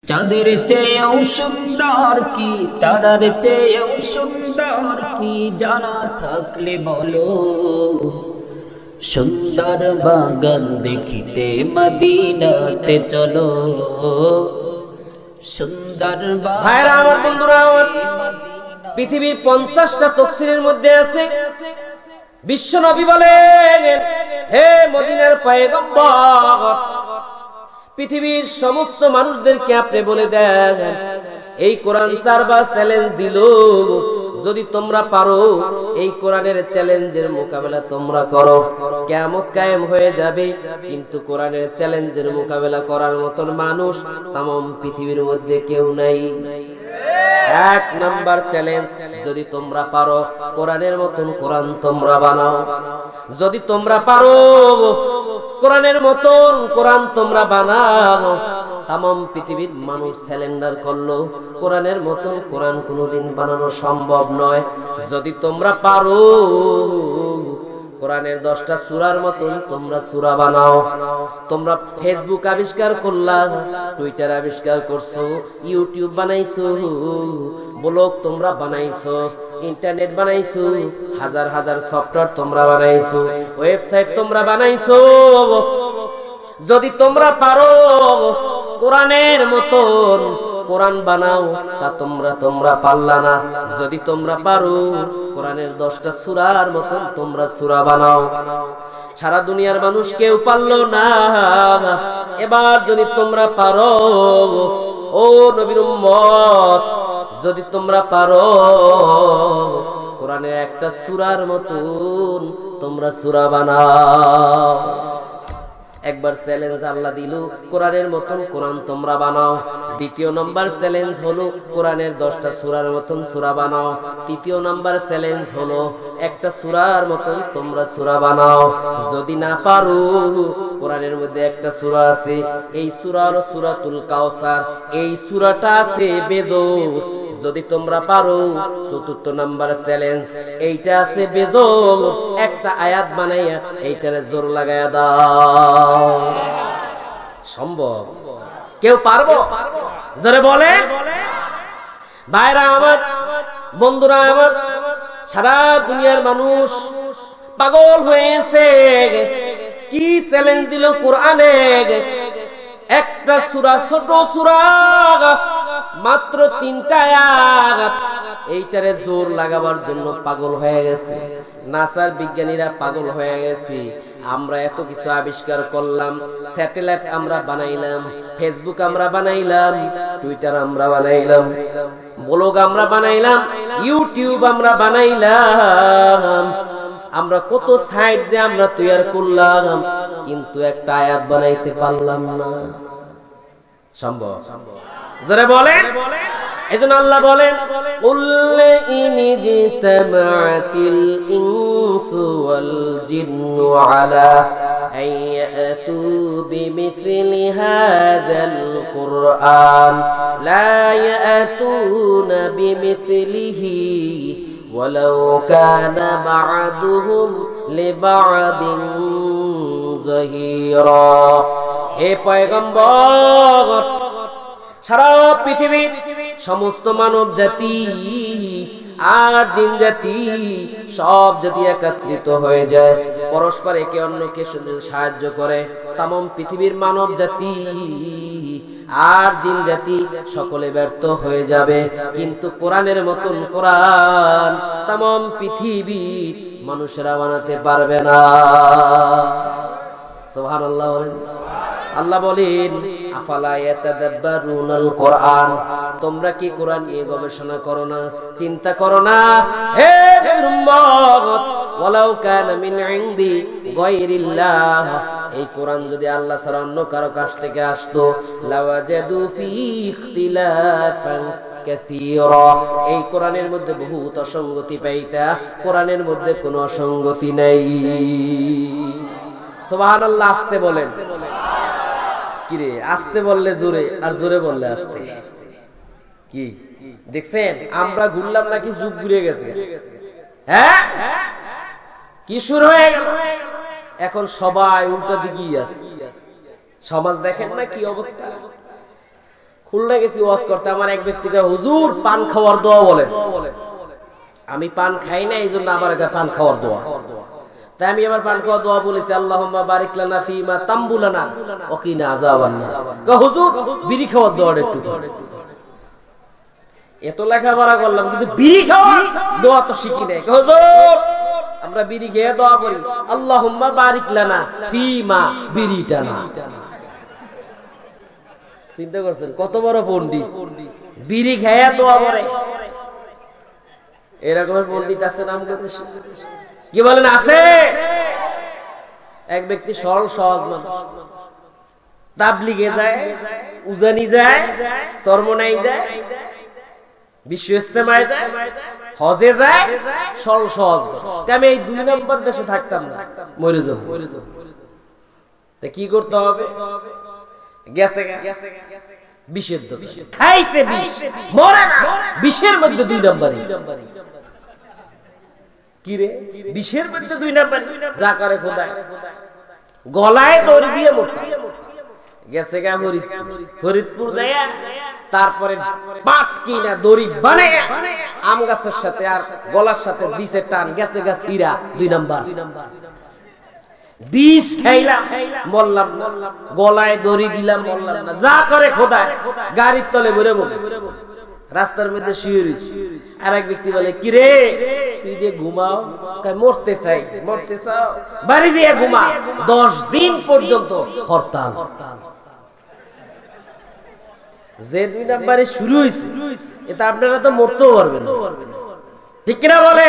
চাঁদের চেয়েও সুন্দর কি, তারার চেয়েও সুন্দর কি, জানা থাকলে বলো। সুন্দর বাগান দেখিতে মদিনাতে চলো। সুন্দর ভাইরা আমার, বন্ধুরা আমার, পৃথিবীর 50টা তাফসীরের মধ্যে আছে বিশ্ব নবী বলেন, হে মদিনার পয়গম্বর, পৃথিবীর সমস্ত মানুষদেরকে আপনি বলে দেন, এই কোরআন 4 বার চ্যালেঞ্জ দিল, যদি তোমরা পারো এই কোরআনের চ্যালেঞ্জের মোকাবেলা তোমরা করো, কিয়ামত কায়েম হয়ে যাবে। কিন্তু কোরআনের চ্যালেঞ্জের মোকাবেলা করার মতন মানুষ तमाम পৃথিবীর মধ্যে কেউ নাই। 1 নাম্বার চ্যালেঞ্জ, যদি তোমরা পারো কোরআনের মতন কোরআন তোমরা বানাও। যদি তোমরা পারো কোরআনের মতন কোরআন তোমরা বানাও। तमाम পৃথিবীর মানুষ স্যালেন্ডার করলো, কোরআনের মতন কোরআন কোনোদিন বানানো সম্ভব নয়। যদি তোমরা পারো কোরআনের 10টা সূরার মতন তোমরা সূরা বানাও। তোমরা ফেসবুক আবিষ্কার করলা, টুইটার আবিষ্কার করছো, ইউটিউব বানাইছো, ব্লগ তোমরা বানাইছো, ইন্টারনেট বানাইছো, হাজার হাজার সফটওয়্যার তোমরা বানাইছো, ওয়েবসাইট তোমরা বানাইছো। যদি তোমরা পারো কোরআনের মতন কোরআন বানাও, তা তোমরা পারলা না। যদি তোমরা পারো কোরআনের 10টা সূরার মতন তোমরা সূরা বানাও। সারা দুনিয়ার মানুষ কেউ পারলো না। এবার যদি তোমরা পারো, ও নবীর উম্মত, যদি তোমরা পারো কোরআনের একটা সূরার মতন তোমরা সূরা বানাও। একবার চ্যালেঞ্জ আল্লাহ দিল, কোরআনের মতন কোরআন তোমরা বানাও। দ্বিতীয় নাম্বার চ্যালেঞ্জ হলো কোরআনের 10টা সূরার মতন সূরা বানাও। তৃতীয় নাম্বার চ্যালেঞ্জ হলো একটা সূরার মতন তোমরা সূরা বানাও। যদি না পারো, কোরআনের মধ্যে একটা সূরা আছে, এই সূরা হলো সূরাতুল কাউসার। এই সূরাটা আছে বেজোর। যদি তোমরা পারো, চতুর্থ নাম্বার চ্যালেঞ্জ, এইটা আছে বেজোর, একটা আয়াত বানাইয়া এইটারে জোর লাগায়া দাও। সম্ভব? কেউ পারবো? জোরে বলে। ভাইরা আমার, বন্ধুরা আমার, সারা দুনিয়ার মানুষ পাগল হয়েছে। কি চ্যালেঞ্জ দিল কোরআনে? একটা সূরা, ছোট সূরা, মাত্র 3টা আয়াত, এইটারে জোর লাগাবার জন্য পাগল হয়ে গেছে। নাসার বিজ্ঞানীরা পাগল হয়ে গেছে। আমরা এত কিছু আবিষ্কার করলাম, স্যাটেলাইট আমরা বানাইলাম, ফেসবুক আমরা বানাইলাম, টুইটার আমরা বানাইলাম, ব্লগ আমরা বানাইলাম, ইউটিউব আমরা বানাইলাম, আমরা কত সাইট যে আমরা তৈরি করলাম, কিন্তু একটা আয়াত বানাইতে পারলাম না। সম্ভব? যারা বলেন, এজন্য আল্লাহ বলেন, কুল ইনি জিতামাতিল ইনসু ওয়াল জিন্নু আলা আইয়াতু বিমিথলি হাযাল কুরআন লা ইয়াতুনা বিমিথলিহি ওয়ালাউ কানা বা'দুহুম লিবা'দিন যাহিরা। হে পয়গম্বর, সারা পৃথিবীর সমস্ত মানব জাতি আর জিন জাতি, সব জাতি একত্রিত হয়ে যায়, পরস্পর একে অন্যকে সাহায্য করে। तमाम পৃথিবীর মানব জাতি আর জিন জাতি সকলে ব্যর্থ হয়ে যাবে, কিন্তু কোরআনের মতন কোরআন तमाम পৃথিবীর মানুষেরা বানাতে পারবে না। সুবহানাল্লাহ বলেন। আল্লাহ বলেন, আফালা ইয়াতাদাব্বারুনাল কোরআন, তোমরা কি কোরআন নিয়ে গবেষণা করো না, চিন্তা করো না? হে উম্মত, ওয়ালাউ কানা মিন ইনদি গায়রিল্লাহ, এই কোরআন যদি আল্লাহ ছাড়া অন্য কারো কাছ থেকে আসতো, লাওয়াজাদু ফি ইখতিলাফান কাসীরা, এই কোরআনের মধ্যে বহুত অসঙ্গতি পাইতা। কোরআনের মধ্যে কোনো অসঙ্গতি নাই। সুবহানাল্লাহ। আসতে বলেন। কিরে, আসতে বললে জোরে, আর জোরে বললে আসতে। কি দেখছেন, আমরা ঘুরলাম নাকি যুগ ঘুরে গেছে? হ্যাঁ, কি শুরু হয়ে গেল? এখন সবাই উল্টা দিকেই আছে। সমাজ দেখেন না কি অবস্থা। খুলনা গেছি ওয়াজ করতে, আমার এক ব্যক্তিকে হুজুর পান খাওয়ার দোয়া বলে। আমি পান খাই না, এই জন্য আমার পান খাওয়ার দোয়া। তাই আমি আবার পান খাওয়ার দোয়া বলেছি, আল্লাহুম্মা বারিক লানা ফিমা তাম্বুলানা ওয়া কিনা আযাবান নার। হুজুর বিড়ি খাওয়ার দোয়াটা একটু করে। এত লেখাপড়া করলাম কিন্তু বিড়ি খাওয়ার দোয়া তো শিখি নাই। হুজুর আমরা বিড়ি খেয়ে দোয়া করি, আল্লাহুম্মা বারিক লানা ফিমা বিড়িটা না। চিন্তা করছেন কত বড় পণ্ডিত, বিড়ি খেয়ে দোয়া করে। এরকমের পণ্ডিত আছে নাম কাছে, কি বলেন আছে? এক ব্যক্তি সরল সহজ মানুষ, তাবলিগে যায়, উজানি যায়, চরমনাই যায়, বিশ্ব ইজতেমায় যায়, হজে যায়, সরল সহজ। আমি এই 2 নম্বর দেশে থাকতাম না, মরে যাব। কি করতে হবে? গেছে বিষের দোকান, খাইছে বিষ, মরে না, বিষের মধ্যে 2 নম্বরই। কি রে বিষের মধ্যে 2 নম্বরই? যা করে খোদা, গলায় দড়ি দিয়ে মরতাম। গেছে গা ফরিদপুর যায়, তারপরে পাট কিনা দড়ি বানায় আম গাছের সাথে আর গলার সাথে দিছে টান, গেছে গা সিরা 2 নম্বর। বিষ খাইলাম, মরলাম না, গলায় দড়ি দিলাম, মরলাম না। যা করে খোদা, গাড়ির তলে ভরে বলে রাস্তার মধ্যে শুয়ে রয়েছি। আর এক ব্যক্তি বলে, কি রে তুই যে ঘুমাও? মরতে চাই। মরতে চাও? বাড়ি যেয়ে ঘুমা। 10 দিন পর্যন্ত হরতাল। যে 2 নম্বরে শুরু হয়েছে, এটা আপনারা তো মরতেও পারবেন না, ঠিক কিনা বলে?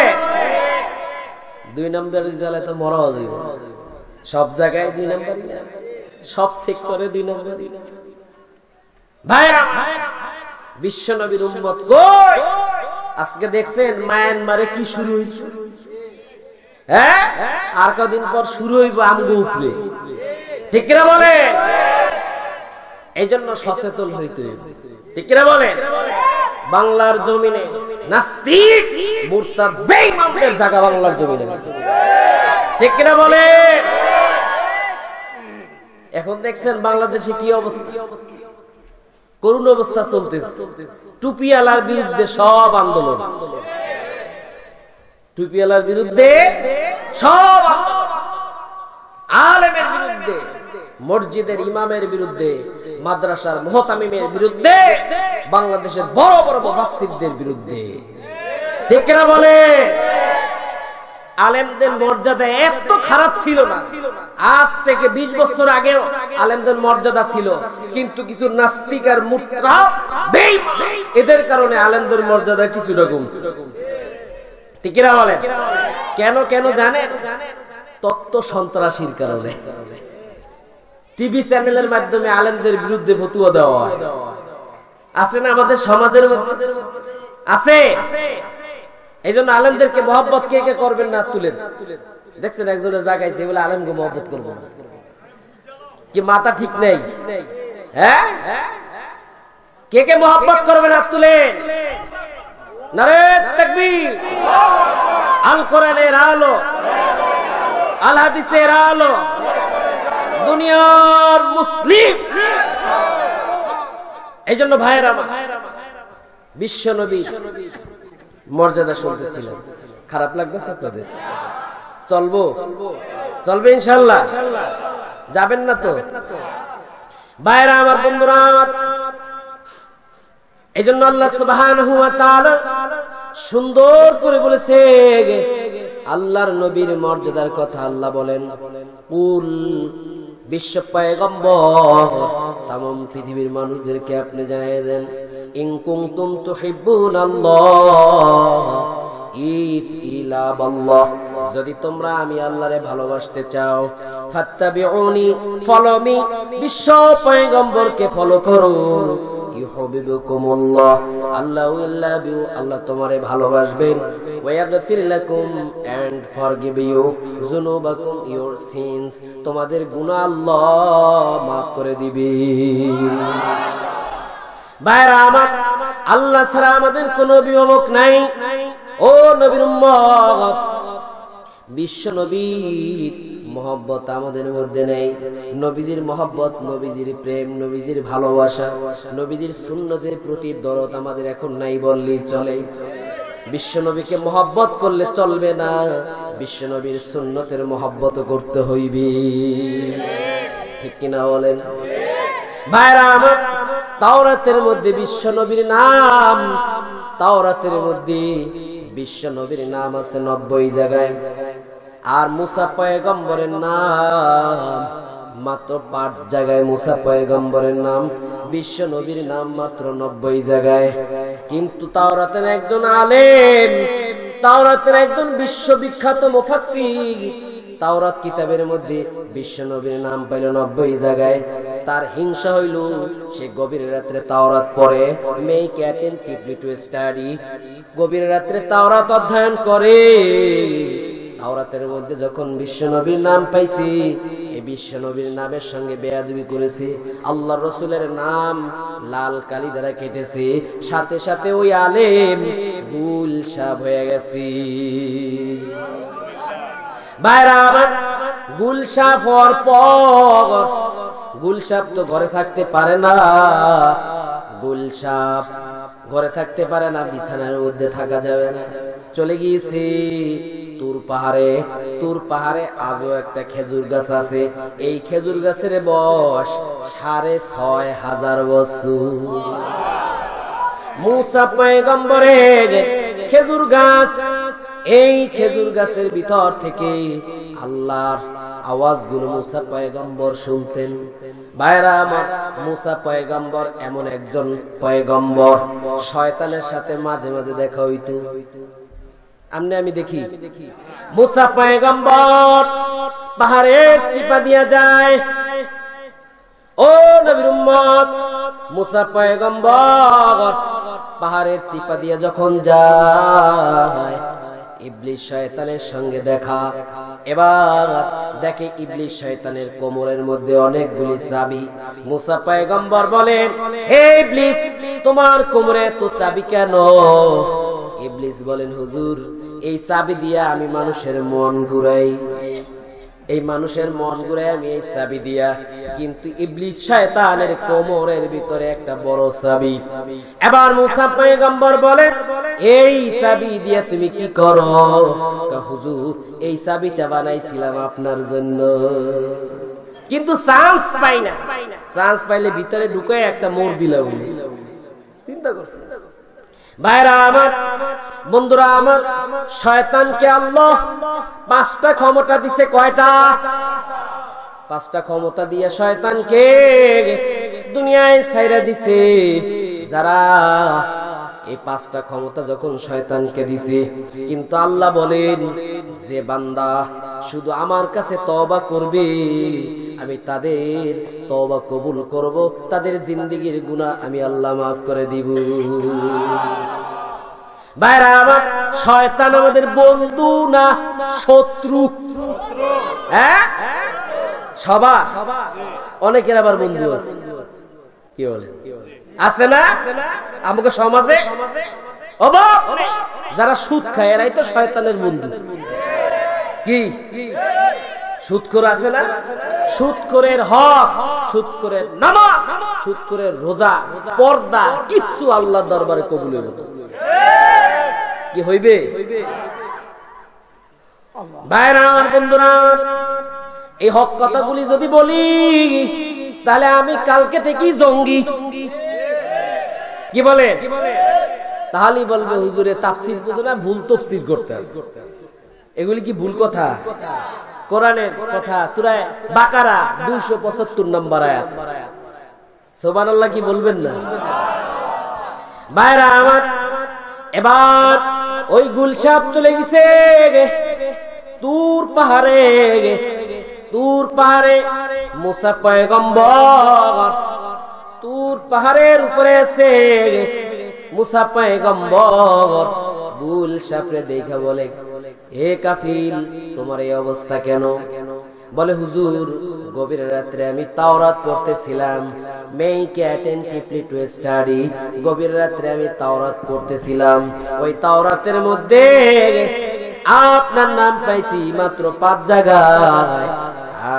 2 নম্বরের জ্বালায় তো মরাও যাবে। সব জায়গায় 2 নম্বর, সব সেক্টরে 2 নম্বর। ভাইরা বিশ্ব নবীর উম্মত কই? আজকে দেখছেন মায়ানমারে কি শুরু হইছে? হ্যাঁ, আর কদিন পর শুরু হইব আমগো উপরে, ঠিক কিনা বলে? এই জন্য সচেতন হইতে হইবে, ঠিক কিনা বলে? বাংলার জমিনে নাস্তিক মুরতাদ বেঈমানদের জায়গা বাংলার জমিনে, ঠিক কিনা বলে? এখন দেখছেন বাংলাদেশে কি অবস্থা, করুণ অবস্থা চলতেছে। টুপিওয়ালার বিরুদ্ধে সব আন্দোলন, টুপিওয়ালার বিরুদ্ধে সব আন্দোলন, আলেমের বিরুদ্ধে, মসজিদের ইমামের বিরুদ্ধে, মাদ্রাসার মুহতামিমের বিরুদ্ধে, বাংলাদেশের বড় বড় মুফাসসিরদের বিরুদ্ধে, ঠিক না বলে? আলেমদের মর্যাদা এত খারাপ ছিল না, আজ থেকে 20 বছর আগেও আলেমদের মর্যাদা ছিল, কিন্তু কিছু নাস্তিক আর মুরতাদ বেঈমান এদের কারণে আলেমদের মর্যাদা কিছুটা কমছে, ঠিক না বলে? কেন কেন জানেন? তত্ত্ব সন্ত্রাসীর কারণে। টিভি চ্যানেলের মাধ্যমে আলেমদের বিরুদ্ধে ফতোয়া দেওয়া হয়, আছে না আমাদের সমাজের মধ্যে? আছে। এই জন্য আলেমদেরকে মহব্বত কে কে করবেন না তুলেন। দেখছেন একজনে জাগাইছে বলে আলেমকে মহব্বত করবো না, কি মাথা ঠিক নেই? হ্যাঁ, কে কে মহব্বত করবেন না তুলেন। নারে তাকবীর। আল কোরআনের আলো, আল হাদিসের আলো, দুনিয়ার মুসলিম। এই জন্য ভাইয়েরা আমার, বিশ্ব নবী মর্যাদা শুনতেছিল। খারাপ লাগতেছে আপনাদের? চলবো, চলবে ইনশাআল্লাহ? যাবেন না তো ভাইয়েরা আমার, বন্ধুরা আমার? এই জন্য আল্লাহ সুবহানাহু ওয়া তাআলা সুন্দর করে বলেছে আল্লাহর নবীর মর্যাদার কথা। আল্লাহ বলেন, কুল, বিশ্ব পয়গম্বর তামাম পৃথিবীর মানুষদেরকে আপনি জানিয়ে দেন, ইন কুনতুম তুহিব্বুনাল্লাহ ইত্তিলাবাল্লাহ, যদি তোমরা আমি আল্লাহরে ভালোবাসতে চাও, ফাত্তাবিউনি, ফলো মি, বিশ্ব পয়গম্বরকে ফলো করো, ইউহিব্বুকুমুল্লাহ, আল্লাহ উইল লাভ ইউ, আল্লাহ তোমারে ভালোবাসবেন, ওয়া ইয়াগফির লাকুম, এন্ড ফরগিভ ইউ যুনুবাকুম, ইওর সিনস, তোমাদের গুনাহ আল্লাহ maaf করে দিবে। ভাইরা আমার, আল্লাহ ছাড়া আমাদের কোনো অভিভাবক নাই। ও নবীর উম্মত, বিশ্ব নবীর মহব্বত আমাদের মধ্যে নেই। নবীজির মহব্বত, নবীজির প্রেম, নবীজির ভালোবাসা, নবীজির সুন্নতের প্রতি দরদ আমাদের এখন নাই বললেই চলে। বিশ্বনবীকে মহব্বত করলে চলবে না, বিশ্বনবীর সুন্নতের মহব্বত করতে হইবে। ঠিক কিনা বলেন ভাইরা আমার? তাওরাতের মধ্যে বিশ্বনবীর নাম, তাওরাতের মধ্যে বিশ্বনবীর নাম আছে 90 জায়গায়, আর মুসা পয়গম্বরের নাম মাত্র 5 জায়গায়। মুসা পয়গম্বরের নাম, বিশ্বনবীর নাম মাত্র 90 জায়গায়। কিন্তু তাওরাতের একজন আলেম, তাওরাতের একজন বিশ্ববিখ্যাত মুফাসসির, তাওরাত কিতাবের মধ্যে বিশ্বনবীর নাম পাইল 90 জায়গায়। তার হিংসা হইল, সে গভীর রাত্রে তাওরাত পড়ে, মেক অ্যাটেনটিভলি টু স্টাডি, গভীর রাত্রে তাওরাত অধ্যয়ন করে। তাওরাতের মধ্যে যখন বিশ্বনবীর নাম পাইছি, এই বিশ্বনবীর নামের সঙ্গে বেয়াদবি করেছে, আল্লাহর রাসূলের নাম লাল কালি দ্বারা কেটেছে, সাথে সাথে ওই আলেম গুলশাব হয়ে গেছে। ভাইরা আমার, গুলশাব হওয়ার পর, গুলশাব তো ঘরে থাকতে পারে না, গুলশাব ঘরে থাকতে পারে না, বিছানার মধ্যে থাকা যাবে না, চলে গিয়েছে তুর পাহাড়ে। তুর পাহাড়ে আজও একটা খেজুর গাছ আছে, এই খেজুর গাছের বয়স 6500 বছর। মুসা পয়গম্বরের খেজুর গাছ, এই খেজুর গাছের ভিতর থেকে আল্লাহর আওয়াজগুলো মুসা পয়গম্বর শুনতেন। ভাইরা আমার, মুসা পয়গম্বর এমন একজন পয়গম্বর, শয়তানের সাথে মাঝে মাঝে দেখা হইতো। আমি দেখি মুসা পয়গম্বর পাহাড়ের চিপা দিয়া যায়। ও নবীর উম্মত, মুসা পয়গম্বর পাহাড়ের চিপা দিয়া যখন যায়, ইবলিস শয়তানের সঙ্গে দেখা। এবার দেখে ইবলিস শয়তানের কোমরের মধ্যে অনেকগুলি চাবি। মুসা পয়গম্বর বলেন, হে ইবলিস, তোমার কোমরে তো চাবি কেন? ইবলিস বলেন, হুজুর, এই চাবি দিয়া আমি মানুষের মন ঘুরাই, এই মানুষের মন ঘুরাই আমি এই চাবি দিয়া। কিন্তু ইবলিস শয়তানের কোমরের ভিতরে একটা বড় চাবি। এবার মুসা পয়গম্বর বলেন, এই চাবি দিয়া তুমি কি করো? হুজুর, এই চাবিটা বানাইছিলাম আপনার জন্য, কিন্তু চান্স পাই না, চান্স পাইলে ভিতরে ঢুকে একটা মোড় দিলাম। চিন্তা করছি ভাইরা আমার, বন্ধুরা আমার, শয়তানকে আল্লাহ 5টা ক্ষমতা দিছে। কয়টা? 5টা ক্ষমতা দিয়ে শয়তানকে দুনিয়ায় ছাইরা দিছে। যারা এই 5টা ক্ষমতা যখন শয়তানকে দিছে, কিন্তু আল্লাহ বলেন, যে বান্দা শুধু আমার কাছে তওবা করবে, আমি তাদের তওবা কবুল করব, তাদের জিন্দেগীর গুনাহ আমি আল্লাহ মাফ করে দিব। ভাইরা আমার, শয়তান আমাদের বন্ধু না শত্রু? হ্যাঁ, সবার, অনেকের আবার বন্ধু আছে। কি বলে? আছে না আমাকে সমাজে? যারা সুদ খায় এরাই তো শয়তানের বন্ধু। কি সুদখোর আছে না? সুদখোরের হক, সুদখোরের নামাজ, সুদখোরের রোজা, পর্দা কিচ্ছু আল্লাহর দরবারে কবুল হইবে না। কি হইবে? ভাইরা আমার, বন্ধুরা, এই হক কথাগুলি যদি বলি, তাহলে আমি কালকে থেকেই জঙ্গি। কি বলে? তাহলে বলবে, হুজুরে তাফসীর বুঝে না, ভুল তাফসীর করতে আছে। এগুলি কি ভুল কথা? কোরআনের কথা, সূরা বাকারা 275 নম্বর আয়াত। সুবহানাল্লাহ কি বলবেন না? ভাইরা আমার, এবার ওই গুলশাব চলে গেছে তুর পাহাড়ে। তুর পাহাড়ে মুসা পয়গম্বর তুর পাহাড়ের উপরে আছে। মুসা পয়গম্বর গুলশাবরে দেখা বলে, হে কাফিল, তোমার এই অবস্থা কেন? বলে, হুজুর, গভীর রাত্রে আমি তাওরাত পড়তেছিলাম, মেক অ্যাটেনটিভলি টু স্টাডি, গভীর রাত্রে আমি তাওরাত পড়তেছিলাম। ওই তাওরাতের মধ্যে আপনার নাম পাইছি মাত্র 5 জায়গায়।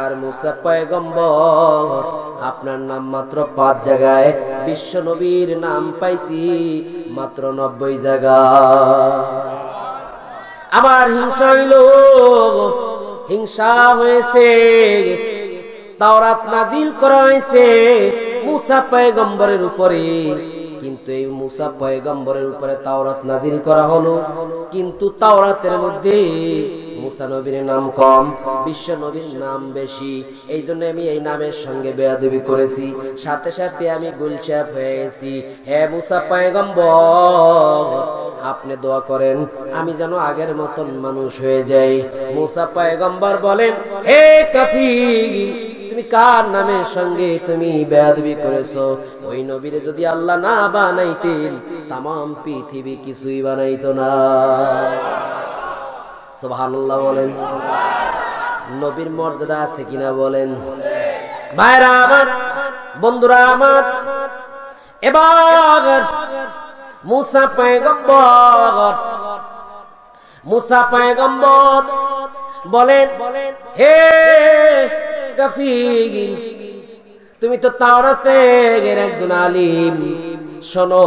আর মুসা পয়গম্বর আপনার নাম মাত্র 5 জায়গায়, বিশ্ব নবীর নাম পাইছি মাত্র 90 জায়গায়। আমার হিংসা হইল, হিংসা হয়েছে, তাওরাত নাজিল করা হয়েছে মুসা পয়গম্বরের উপরে, কিন্তু এই মুসা পয়গম্বরের উপরে তাওরাত নাজিল করা হলো, কিন্তু তাওরাতের মধ্যে মুসা নবীর নাম কম, বিশ্ব নবীর নাম বেশি। এই জন্য আমি এই নামের সঙ্গে বেয়াদবি করেছি, সাথে সাথে আমি গুলচাপ হয়ে গেছি। হে মুসা পয়গম্বর, আপনি দোয়া করেন আমি যেন আগের মতন মানুষ হয়ে যাই। মুসা পয়গম্বর বলেন, হে কাফির, তুমি কার নামের সঙ্গে তুমি বেয়াদবি করেছো? ওই নবীরে যদি আল্লাহ না বানাইতেন তামাম পৃথিবী কিছুই বানাইতো না। সুবহানাল্লাহ বলেন। নবীর মর্যাদা আছে কিনা বলেন? ভাইরা আমার, বন্ধুরা আমার, এবার মুসা পয়গম্বর বলেন, হে কাফির, তুমি তো তাওরাতের একজন আলিম, শোনো,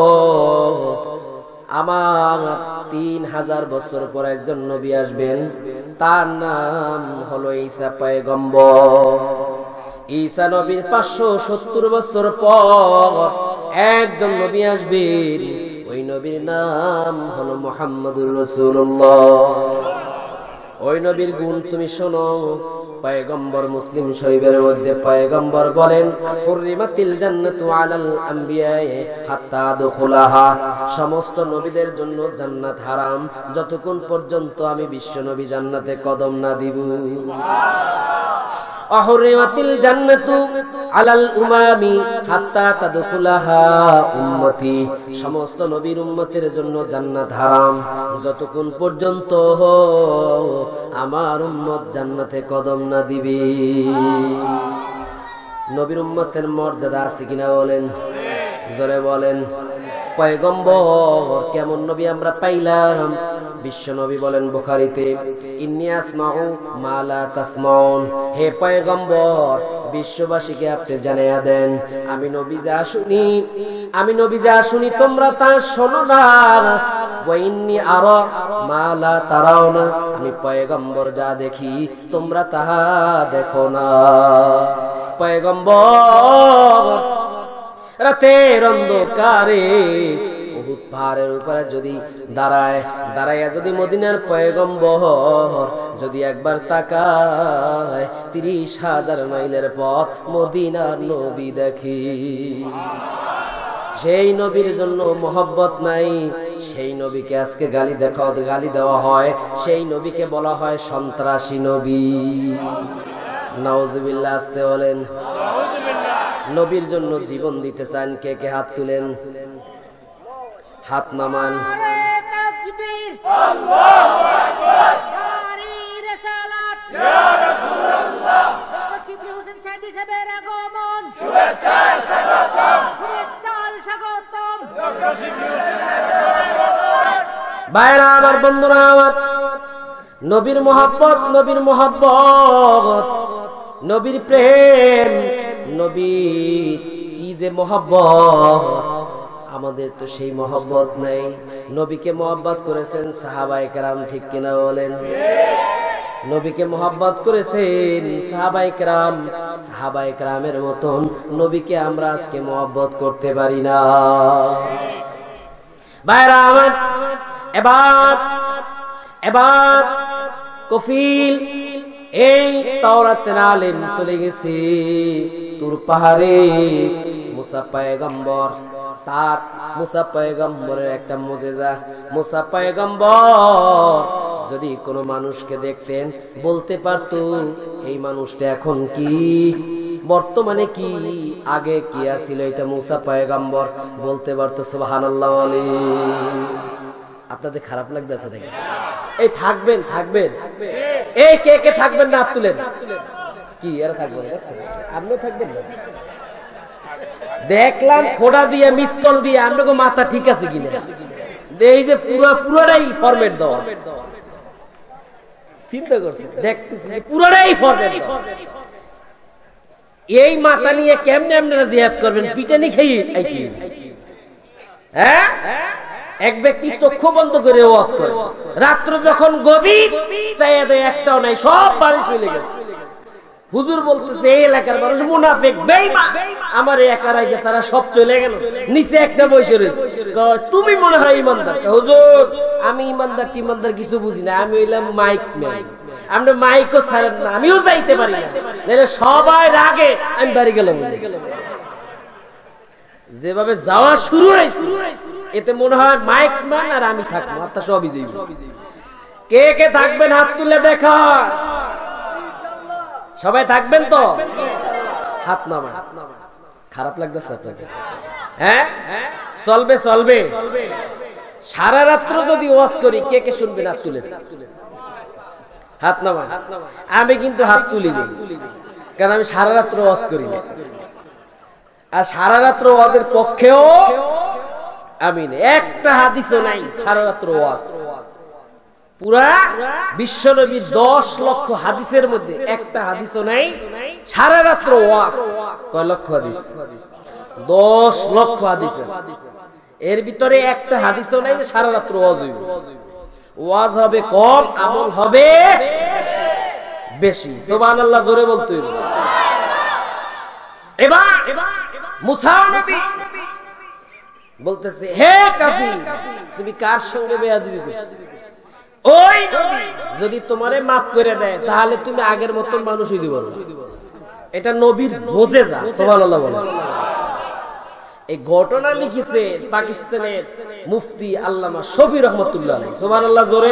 আমার 3000 বছর পর একজন নবী আসবেন, তার নাম হলো ঈসা পয়গম্বর। ঈসা নবীর 570 বছর পর একজন নবী আসবেন, ওই নবীর নাম হলো মুহাম্মদুর রাসূলুল্লাহ। ওই নবীর গুণ তুমি শোনো। পয়গম্বর মুসলিম শরীফের মধ্যে পয়গম্বর বলেন, হুররিমাতিল জান্নাতু আলাল আম্বিয়ায়ে হাত্তা দুখুলাহা, সমস্ত নবীদের জন্য জান্নাত হারাম যতক্ষণ পর্যন্ত আমি বিশ্ব নবী জান্নাতে কদম না দিব। অহুরিমাতিল জান্নাতু আলাল উমামি হাত্তা তাদখুলাহা উম্মতি, সমস্ত নবীর উম্মতের জন্য জান্নাত হারাম যতক্ষণ পর্যন্ত আমার উম্মত জান্নাতে কদম না দিবে। নবীর উম্মতের মর্যাদা আছে কিনা বলেন? জোরে বলেন। পয়গম্বর কেমন নবী আমরা পাইলাম? বিশ্ব নবী বলেন বুখারীতে, ইন্নী আসমাউ মা লা তাসমাউন, হে পয়গম্বর বিশ্ববাসীকে আপনি জানিয়ে দেন আমি নবী যা শুনি তোমরা তা শোনো না। ওয়া ইন্নী আরা মা লা তারাউনা, আমি পয়গম্বর যা দেখি তোমরা তাহা দেখো না। পয়গম্বর রাতের অন্ধকারে উহুদ পাহাড়ের উপরে যদি দাঁড়ায় যদি মদিনার পয়গম্বর যদি একবার তাকায়, 30,000 মাইলের পথ মদিনার নবী দেখি। সেই নবীর জন্য মহব্বত নাই, সেই নবীকে আজকে গালি দেওয়া হয়, সেই নবীকে বলা হয় সন্ত্রাসী নবী। নাউজুবিল্লাহ, আসতে বলেন। নবীর জন্য জীবন দিতে চান কে কে? হাত তুলেন, হাত নামান। ভাইরা আমার, বন্ধুরা আমার, নবীর মহব্বত, নবীর প্রেম, নবীর কি যে মহব্বত, আমাদের তো সেই মহব্বত নাই। নবীকে মহব্বত করেছেন সাহাবায়ে কেরাম, ঠিক কিনা বলেন? নবীকে মহব্বত করেছেন সাহাবায়ে কেরামের মতন নবীকে আমরা আজকে মহব্বত করতে পারি না। ভাইরা আমার, এবার কফিল এই তাওরাতের আলেম চলে গেছে তুর পাহাড়ে। মুসা পয়গম্বরের একটা মুজিজা, মুসা পয়গম্বর যদি কোনো মানুষকে দেখতেন বলতে পারতো এই মানুষটা এখন কি, বর্তমানে কি, আগে কি আছিল, এটা মুসা পয়গম্বর বলতে পারতো। সুবহানাল্লাহ। আপনাদের খারাপ লাগতেছে দেখেন? এই থাকবেন এই কে কে থাকবেন না? হাত তুলেন। কি এরা থাকবেন? আপনিও থাকবেন না? দেখলাম খোড়া দিয়ে মিস কল দিয়ে আপনাকে মাথা ঠিক আছে কিনা, এই যে পুরোটাই ফরম্যাট দেওয়া, চিন্তা করছে, দেখতেছি পুরোটাই ফরম্যাট দেওয়া। এই মাথা নিয়ে কেমনে আপনারা জিহাদ করবেন? পিটানি খেয়ে কি? হ্যাঁ, এক ব্যক্তি চক্ষু বন্ধ করে ওয়াজ করে, রাত্র যখন গভীর, চাইয়া দেয় একটাও নাই, সব বাড়ি চলে গেছে। হুজুর বলতেছে এই এলাকার মানুষ মুনাফিক বেঈমান, আমার একা রাইগে তারা সব চলে গেল। নিচে একটা বসে রয়েছে, তুমি মনে হয় ইমানদার। হুজুর আমি ইমানদার টিমানদার কিছু বুঝি না, আমি হইলাম মাইক ম্যান। আমরা মাইকও ছাড়েন না, আমিও যাইতে পারি না, সবাই রাগে আমি বাড়ি গেলাম। যেভাবে যাওয়া শুরু হয়েছে এতে মনে হয় মাইক ম্যান আর আমি থাকবো, আত্মা সবই যাইব। কে কে থাকবেন হাত তুলে দেখা। সবাই থাকবেন তো? হাত নামা। খারাপ লাগতেছে আপনার? হ্যাঁ, চলবে চলবে। সারা রাত্র যদি ওয়াজ করি কে কে শুনবেন? হাত তুলে হাত নামা। আমি কিন্তু হাত তুলি নি, কারণ আমি সারা রাত্র ওয়াজ করি না, আর সারা রাত্র ওয়াজের পক্ষেও আমি একটা হাদিসও নাই। সারা রাত্র ওয়াজ পুরা বিশ্বনবী 10 লক্ষ হাদিসের মধ্যে একটা হাদিসও নাই সারা রাত্র ওয়াজ। কয় লক্ষ হাদিস? 10 লক্ষ হাদিস। এর ভিতরে একটা হাদিসও নাই যে সারা রাত্র ওয়াজ হইবে। ওয়াজ হবে কম, আমল হবে বেশি। সুবহানাল্লাহ জোরে বলতে হইবে। এবার মুসা নবী বলতেছে, হে কাফির, তুমি কার সঙ্গে বেয়াদবি করছো? ওই নবী যদি তোমারে মাফ করে দেয় তাহলে তুমি আগের মতন মানুষ হইতে পারো। এটা নবীর মুজিজা। সুবহানাল্লাহ বলেন। এই ঘটনা লিখেছে পাকিস্তানের মুফতি আল্লামা শফি রহমাতুল্লাহ আলাইহি। সুবহানাল্লাহ জোরে।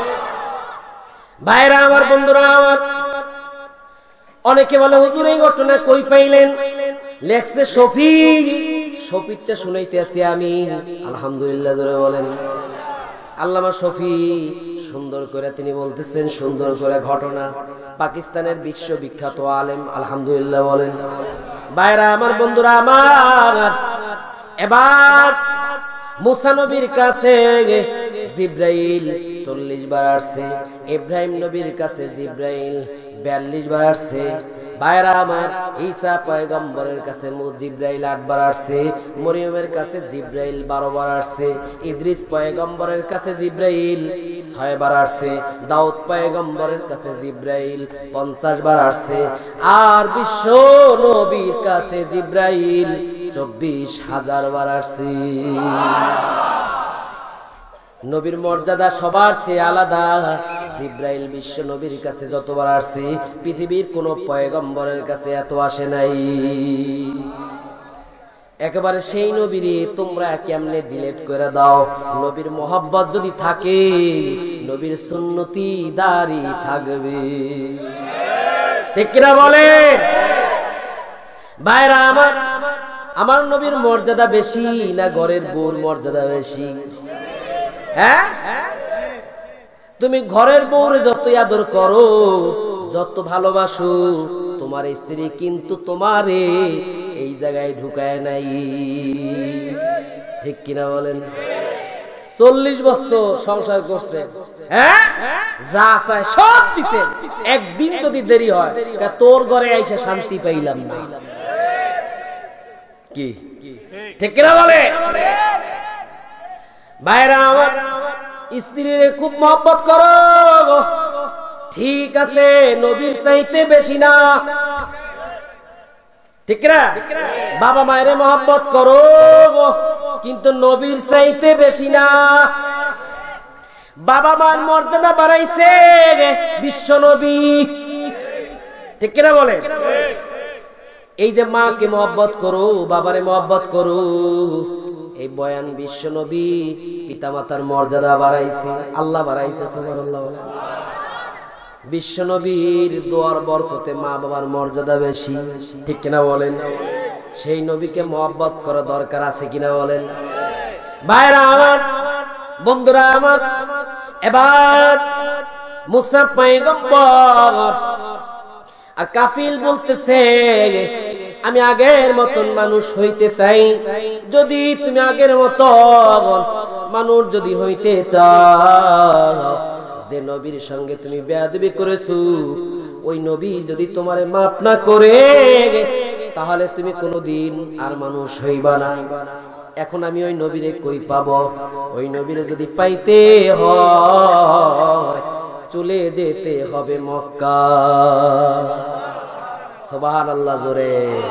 ভাইরা আমার, বন্ধুরা আমার, অনেকে বলে হুজুর এই ঘটনা কই পাইলেন? লেখছে শফি। শফিরটা শুনাইতে আছি আমি। আলহামদুলিল্লাহ জোরে বলেন। আল্লামা শফি সুন্দর করে তিনি বলতেছেন, সুন্দর করে ঘটনা। পাকিস্তানের বিশ্ববিখ্যাত আলেম। আলহামদুলিল্লাহ বলেন। ভাইরা আমার, বন্ধুরা আমার, এবার মুসা নবীর কাছে জিব্রাইল 40 বার আসছে, ইব্রাহিম নবীর কাছে জিব্রাইল 42 বার আসছে। ভাইরা আমার, ঈসা পয়গম্বরের কাছে জিব্রাইল 8 বার আসছে, মরিয়মের কাছে জিব্রাইল 12 বার আসছে, ইদ্রিস পয়গম্বরের কাছে জিব্রাইল 6 বার আসছে, দাউদ পয়গম্বরের কাছে জিব্রাইল 50 বার আসছে, আর বিশ্ব নবীর কাছে জিব্রাইল 24,000 বার আসছে। নবীর মর্যাদা সবার চেয়ে আলাদা। জিব্রাইল বিশ্ব নবীর কাছে যতবার আসছে পৃথিবীর কোন পয়গম্বরের কাছে এত আসে নাই। একেবারে সেই নবীরে তোমরা কেমনে ডিলিট করে দাও? নবীর মোহাব্বত যদি থাকে, নবীর সুন্নতি দাঁড়ি থাকবে। ঠিক কিনা বলে? ভাইরা আমার, আমার নবীর মর্যাদা বেশি না ঘরের বউর মর্যাদা বেশি? হ্যাঁ, তুমি ঘরের বউরে যত আদর করো, যত ভালোবাসো, তোমার স্ত্রী কিন্তু তোমারে এই জায়গায় ঢুকায় নাই। ঠিক কিনা বলেন? 40 বছর সংসার করছে, হ্যাঁ, যা চায় সব দিছে। একদিন যদি দেরি হয়, তোর ঘরে আইসা শান্তি পাইলাম না। কি ঠিক কিনা বলে? ভাইরা আমার, স্ত্রীর খুব মহব্বত করো, ঠিক আছে, নবীর চাইতে বেশি না। ঠিক না? বাবা মায়ের মহব্বত করো, কিন্তু নবীর চাইতে বেশি না। বাবা মার মর্যাদা বাড়াইছে বিশ্ব নবী। ঠিক কিনা বলে? এই যে মাকে মহব্বত করো, বাবারে মহব্বত করো, এই বয়ান বিশ্ব নবী পিতামাতার মর্যাদা বাড়াইছে, আল্লাহ বাড়াইছে। সুবহানাল্লাহ। বিশ্ব নবীর দোয়ার বরকতে মা বাবার মর্যাদা বেশি। ঠিক কিনা বলেন? সেই নবীকে মহব্বত করা দরকার আছে কিনা বলেন? ভাইরা আমার, বন্ধুরা আমার, এবার মুসা পয়গম্বর আর কাফিল বলতেছে, আমি আগের মতন মানুষ হইতে চাই। যদি তুমি আগের মতন মানুষ যদি হইতে চাও, যে নবীর সঙ্গে তুমি বেয়াদবি করেছো, ওই নবী যদি তোমারে মাফ না করে তাহলে তুমি কোনোদিন আর মানুষ হইবা না। এখন আমি ওই নবীরে কই পাবো? ওই নবীরে যদি পাইতে হয় চলে যেতে হবে মক্কা। সুবহানাল্লাহ জোরে।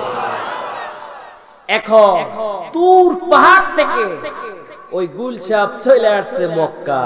এখন তুর পাহাড় থেকে ওই গুলশাব চলে আসছে মক্কা।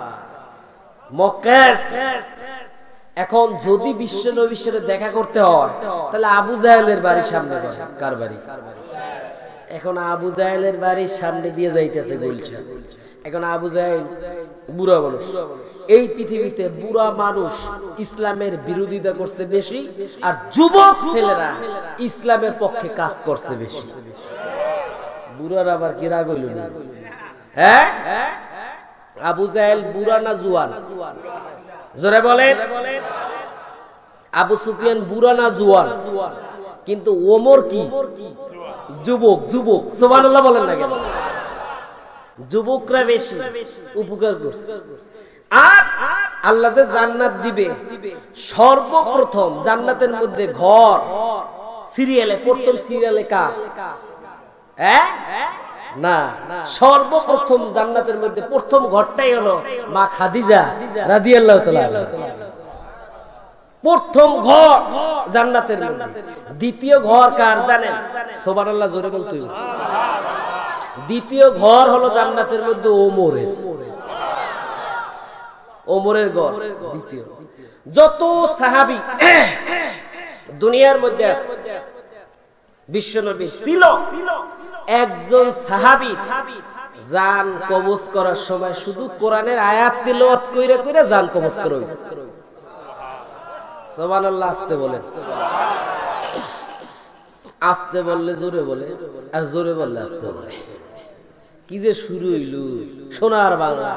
এখন যদি বিশ্ব নবীর সাথে দেখা করতে হয় তাহলে আবু জাহেলের বাড়ির সামনে যাবে। কার বাড়ি? এখন আবু জাহেলের বাড়ির সামনে দিয়ে যাইতেছে গুলশাব। এখন আবু জাহেল বুড়া মানুষ, এই পৃথিবীতে বুড়া মানুষ ইসলামের বিরোধিতা করছে বেশি, আর যুবক ছেলেরা ইসলামের পক্ষে কাজ করছে বেশি। বুড়ার আবার কি রাগ হইল না? হ্যাঁ, আবু জাহেল বুড়া না জুয়ান? জোরে বলেন। আবু সুফিয়ান বুড়া না জুয়ান? কিন্তু ওমর কি যুবক? যুবক। সুবহানাল্লাহ বলেন না কেন? যুবকরা বেশি উপকার করছে। আর আল্লাহ যে জান্নাত দিবে, সর্বপ্রথম জান্নাতের মধ্যে ঘর সিরিয়ালে, প্রথম সিরিয়ালে কার? না, সর্বপ্রথম জান্নাতের মধ্যে প্রথম ঘরটাই হলো মা খাদিজা রাদিয়াল্লাহু তাআলা। প্রথম ঘর জান্নাতের মধ্যে। দ্বিতীয় ঘর কার জানেন? সুবহানাল্লাহ জোরে বলতে। দ্বিতীয় ঘর হলো জান্নাতের মধ্যে ওমরের। ওমরের ঘর দ্বিতীয়। যত সাহাবী দুনিয়ার মধ্যে আছে, বিশ্বনবী ছিল একজন সাহাবী জান কবজ করার সময় শুধু কোরআনের আয়াত তিলাওয়াত কইরা কইরা জান কবজ করা হইছে। সুবহানাল্লাহ। আস্তে বলে, আস্তে বললে জোরে বলে, আর জোরে বললে আস্তে বলে। কি যে শুরু হইল সোনার বাংলা।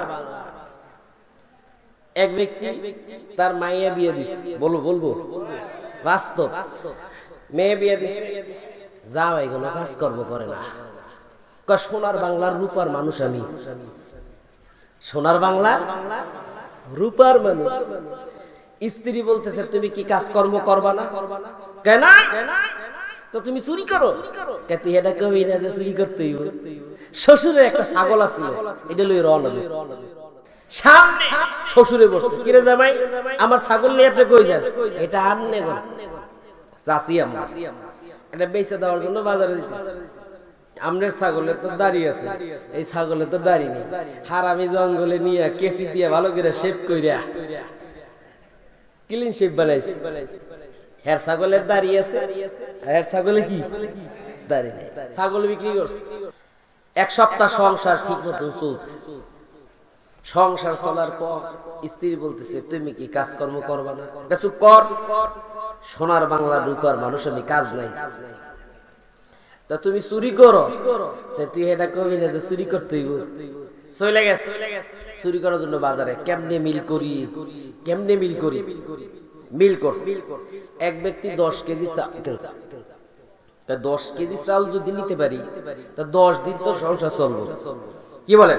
এক ব্যক্তি তার মাইয়া বিয়ে দিছে, বলবো বাস্তব, মেয়ে বিয়ে দিছে, যাও এগুলো কাজকর্ম করে না। সোনার বাংলার রূপার মানুষ আমি, সোনার বাংলার রূপার মানুষ। স্ত্রী বলতেছে তুমি কি কাজকর্ম করবা না? কেন? তো তুমি চুরি করো? তুই এটা কবি না যে চুরি করতে হইব। শ্বশুরের একটা ছাগল আছিল, এটা লই রওনা দিল। সামনে শ্বশুরে বসছে, কিরে জামাই আমার ছাগল নিয়ে আপনি কই যান? এটা আননে গো চাচি আম্মা, এটা বেচে দেওয়ার জন্য বাজারে দিতেছে। আমনের ছাগলের তো দাড়ি আছে, এই ছাগলের তো দাড়ি নেই। হারামি জঙ্গলে নিয়ে কেসি দিয়ে ভালো করে শেভ কইরা ক্লিন শেভ বানাইছে। হের ছাগলের দাড়ি আছে, হের ছাগলে কি দাড়ি নেই। ছাগল বিক্রি করছে। এক সপ্তাহ সংসার ঠিক মতো চলছে। সংসার চলার পর স্ত্রী বলতেছে তুমি কি কাজকর্ম করবা না? চুপ কর, সোনার বাংলার রূপার মানুষ আমি, কাজ নাই। তা তুমি চুরি করো? তুই এটা কবি না যে চুরি করতে হইব। চলে গেছে চুরি করার জন্য বাজারে। কেমনে মিল করি, কেমনে মিল করি? মিল করছে। এক ব্যক্তি 10 কেজি চাল কিনছে। তা 10 কেজি চাল যদি নিতে পারি তা 10 দিন তো সংসার চলবে। কি বলেন?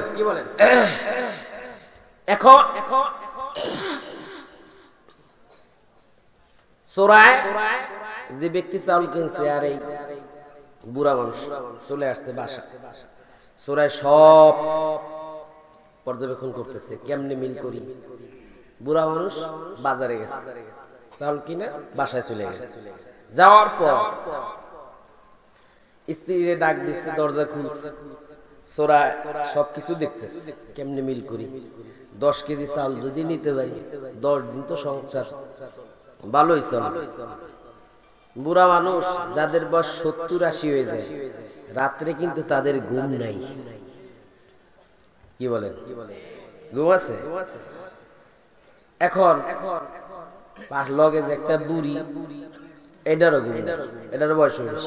এখন চোরায় যে ব্যক্তি চাউল কিনছে আর এই বুড়া মানুষ চলে আসছে বাসা। চোরায় সব পর্যবেক্ষণ করতেছে কেমনে মিল করি। বুড়া মানুষ বাজারে গেছে, চাউল কিনে বাসায় চলে গেছে। যাওয়ার পর স্ত্রীরে ডাক দিচ্ছে, দরজা খুলছে। চোরায় সবকিছু দেখতেছে কেমনে মিল করি। 10 কেজি চাল যদি নিতে পারি 10 দিন তো সংসার ভালোই চলে। বুড়া মানুষ যাদের বয়স 70-80 হয়ে যায়, রাত্রে কিন্তু তাদের ঘুম নাই। কি বলেন? ঘুম আছে? এখন পাশ লগে যে একটা বুড়ি, এটারও ঘুম, এটারও বয়স হয়েছে।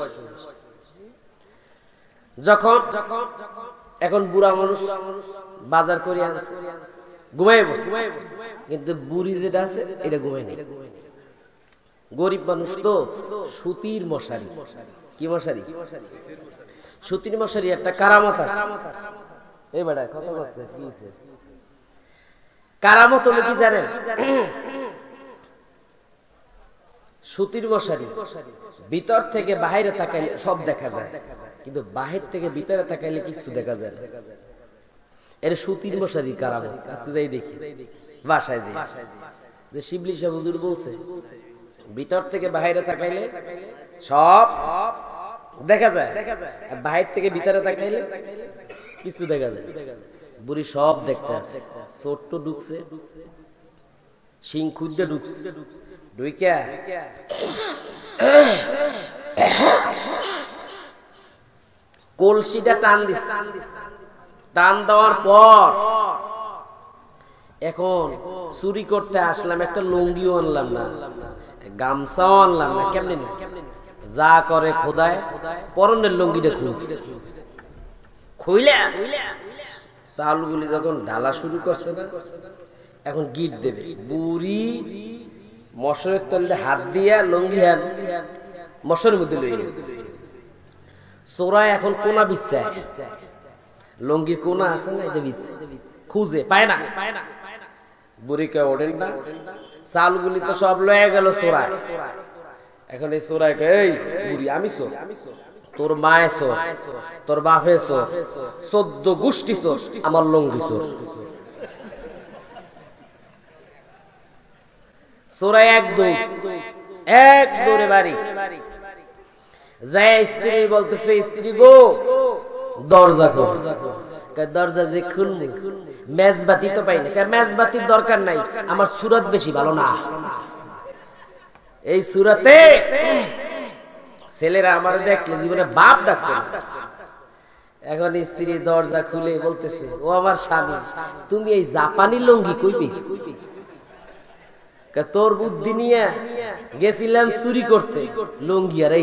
যখন এখন বুড়া মানুষ বাজার করে আনছে, ঘুমাই বসে, কিন্তু বুড়ি যেটা আছে এটা ঘুমাই নেই। গরিব মানুষ তো সুতির মশারি। কি মশারি? সুতির মশারি একটা কারামত আছে। এই বেটা কত বছর কি হইছে? কারামত হলো কি জানেন? সুতির মশারি, ভিতর থেকে বাহিরে তাকাইলে সব দেখা যায়, কিন্তু বাহির থেকে ভিতরে তাকাইলে কিছু দেখা যায় না। এর সুতির মশারি কারামত। আজকে যাই দেখি বাসায় যে শিবলি সাহেব হুজুর বলছে ভিতর থেকে বাহিরে তাকাইলে সব দেখা যায়, আর বাহির থেকে ভিতরে তাকাইলে কিছু দেখা যায়। বুড়ি সব দেখতে আছে, ছোট্ট ঢুকছে, সিং খুঁজতে ঢুকছে, ঢুইকা কলসিটা টান দিচ্ছে। টান দেওয়ার পর এখন চুরি করতে আসলাম, একটা লুঙ্গিও আনলাম না, গামছাও আনলাম না, কেমনি না যা করে খোদায় পরনের লুঙ্গিটা খুলছে। খুইলা চাউলগুলি যখন ঢালা শুরু করছে না, এখন গিট দেবে। বুড়ি মশারের তলে হাত দিয়া লুঙ্গি হাত মশারের মধ্যে লয়ে গেছে। চোরাই এখন কোনা বিচ্ছে, লুঙ্গির কোনা আছে না, এটা বিচ্ছে, খুঁজে পায় না। বুড়িকে ওঠেন না, চালগুলি তো সব লয়ে গেল চোরাই। এখন এই চোরাইকে, এই বুড়ি আমি চোর, তোর মায়ে চোর, তোর বাপে চোর, 14 গোষ্ঠী চোর, আমার লুঙ্গি চোর। চোরাই এক দৌড়ে বাড়ি যায়, স্ত্রী বলতেছে, স্ত্রী গো দরজা খোল। দরজা যে খুলবে, মেজবাতি তো পাই না। মেজবাতির দরকার নাই, আমার সুরত বেশি ভালো না। এই সুরতে ছেলেরা আমার দেখলে জীবনে বাপ ডাকতো। এখন স্ত্রী দরজা খুলে বলতেছে, ও আমার স্বামী, তুমি এই জাপানি লুঙ্গি কই পেয়েছ? তোর বুদ্ধি নিয়ে গেছিলাম চুরি করতে, লুঙ্গি আর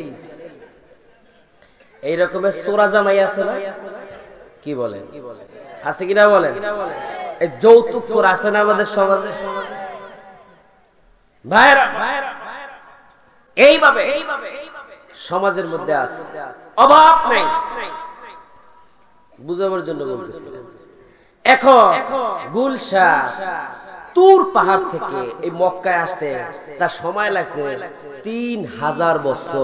এই রকমের চোরা জামাই আছে না? কি বলেন, আছে কিনা বলেন? এই যৌতুক চোর আছে না আমাদের সমাজে? ভাইরা এইভাবে সমাজের মধ্যে আছে, অভাব নাই। বুঝাবার জন্য বলতেছি। এখন গুলশান তুর পাহাড় থেকে এই মক্কায় আসতে তার সময় লাগছে 3000 বছর।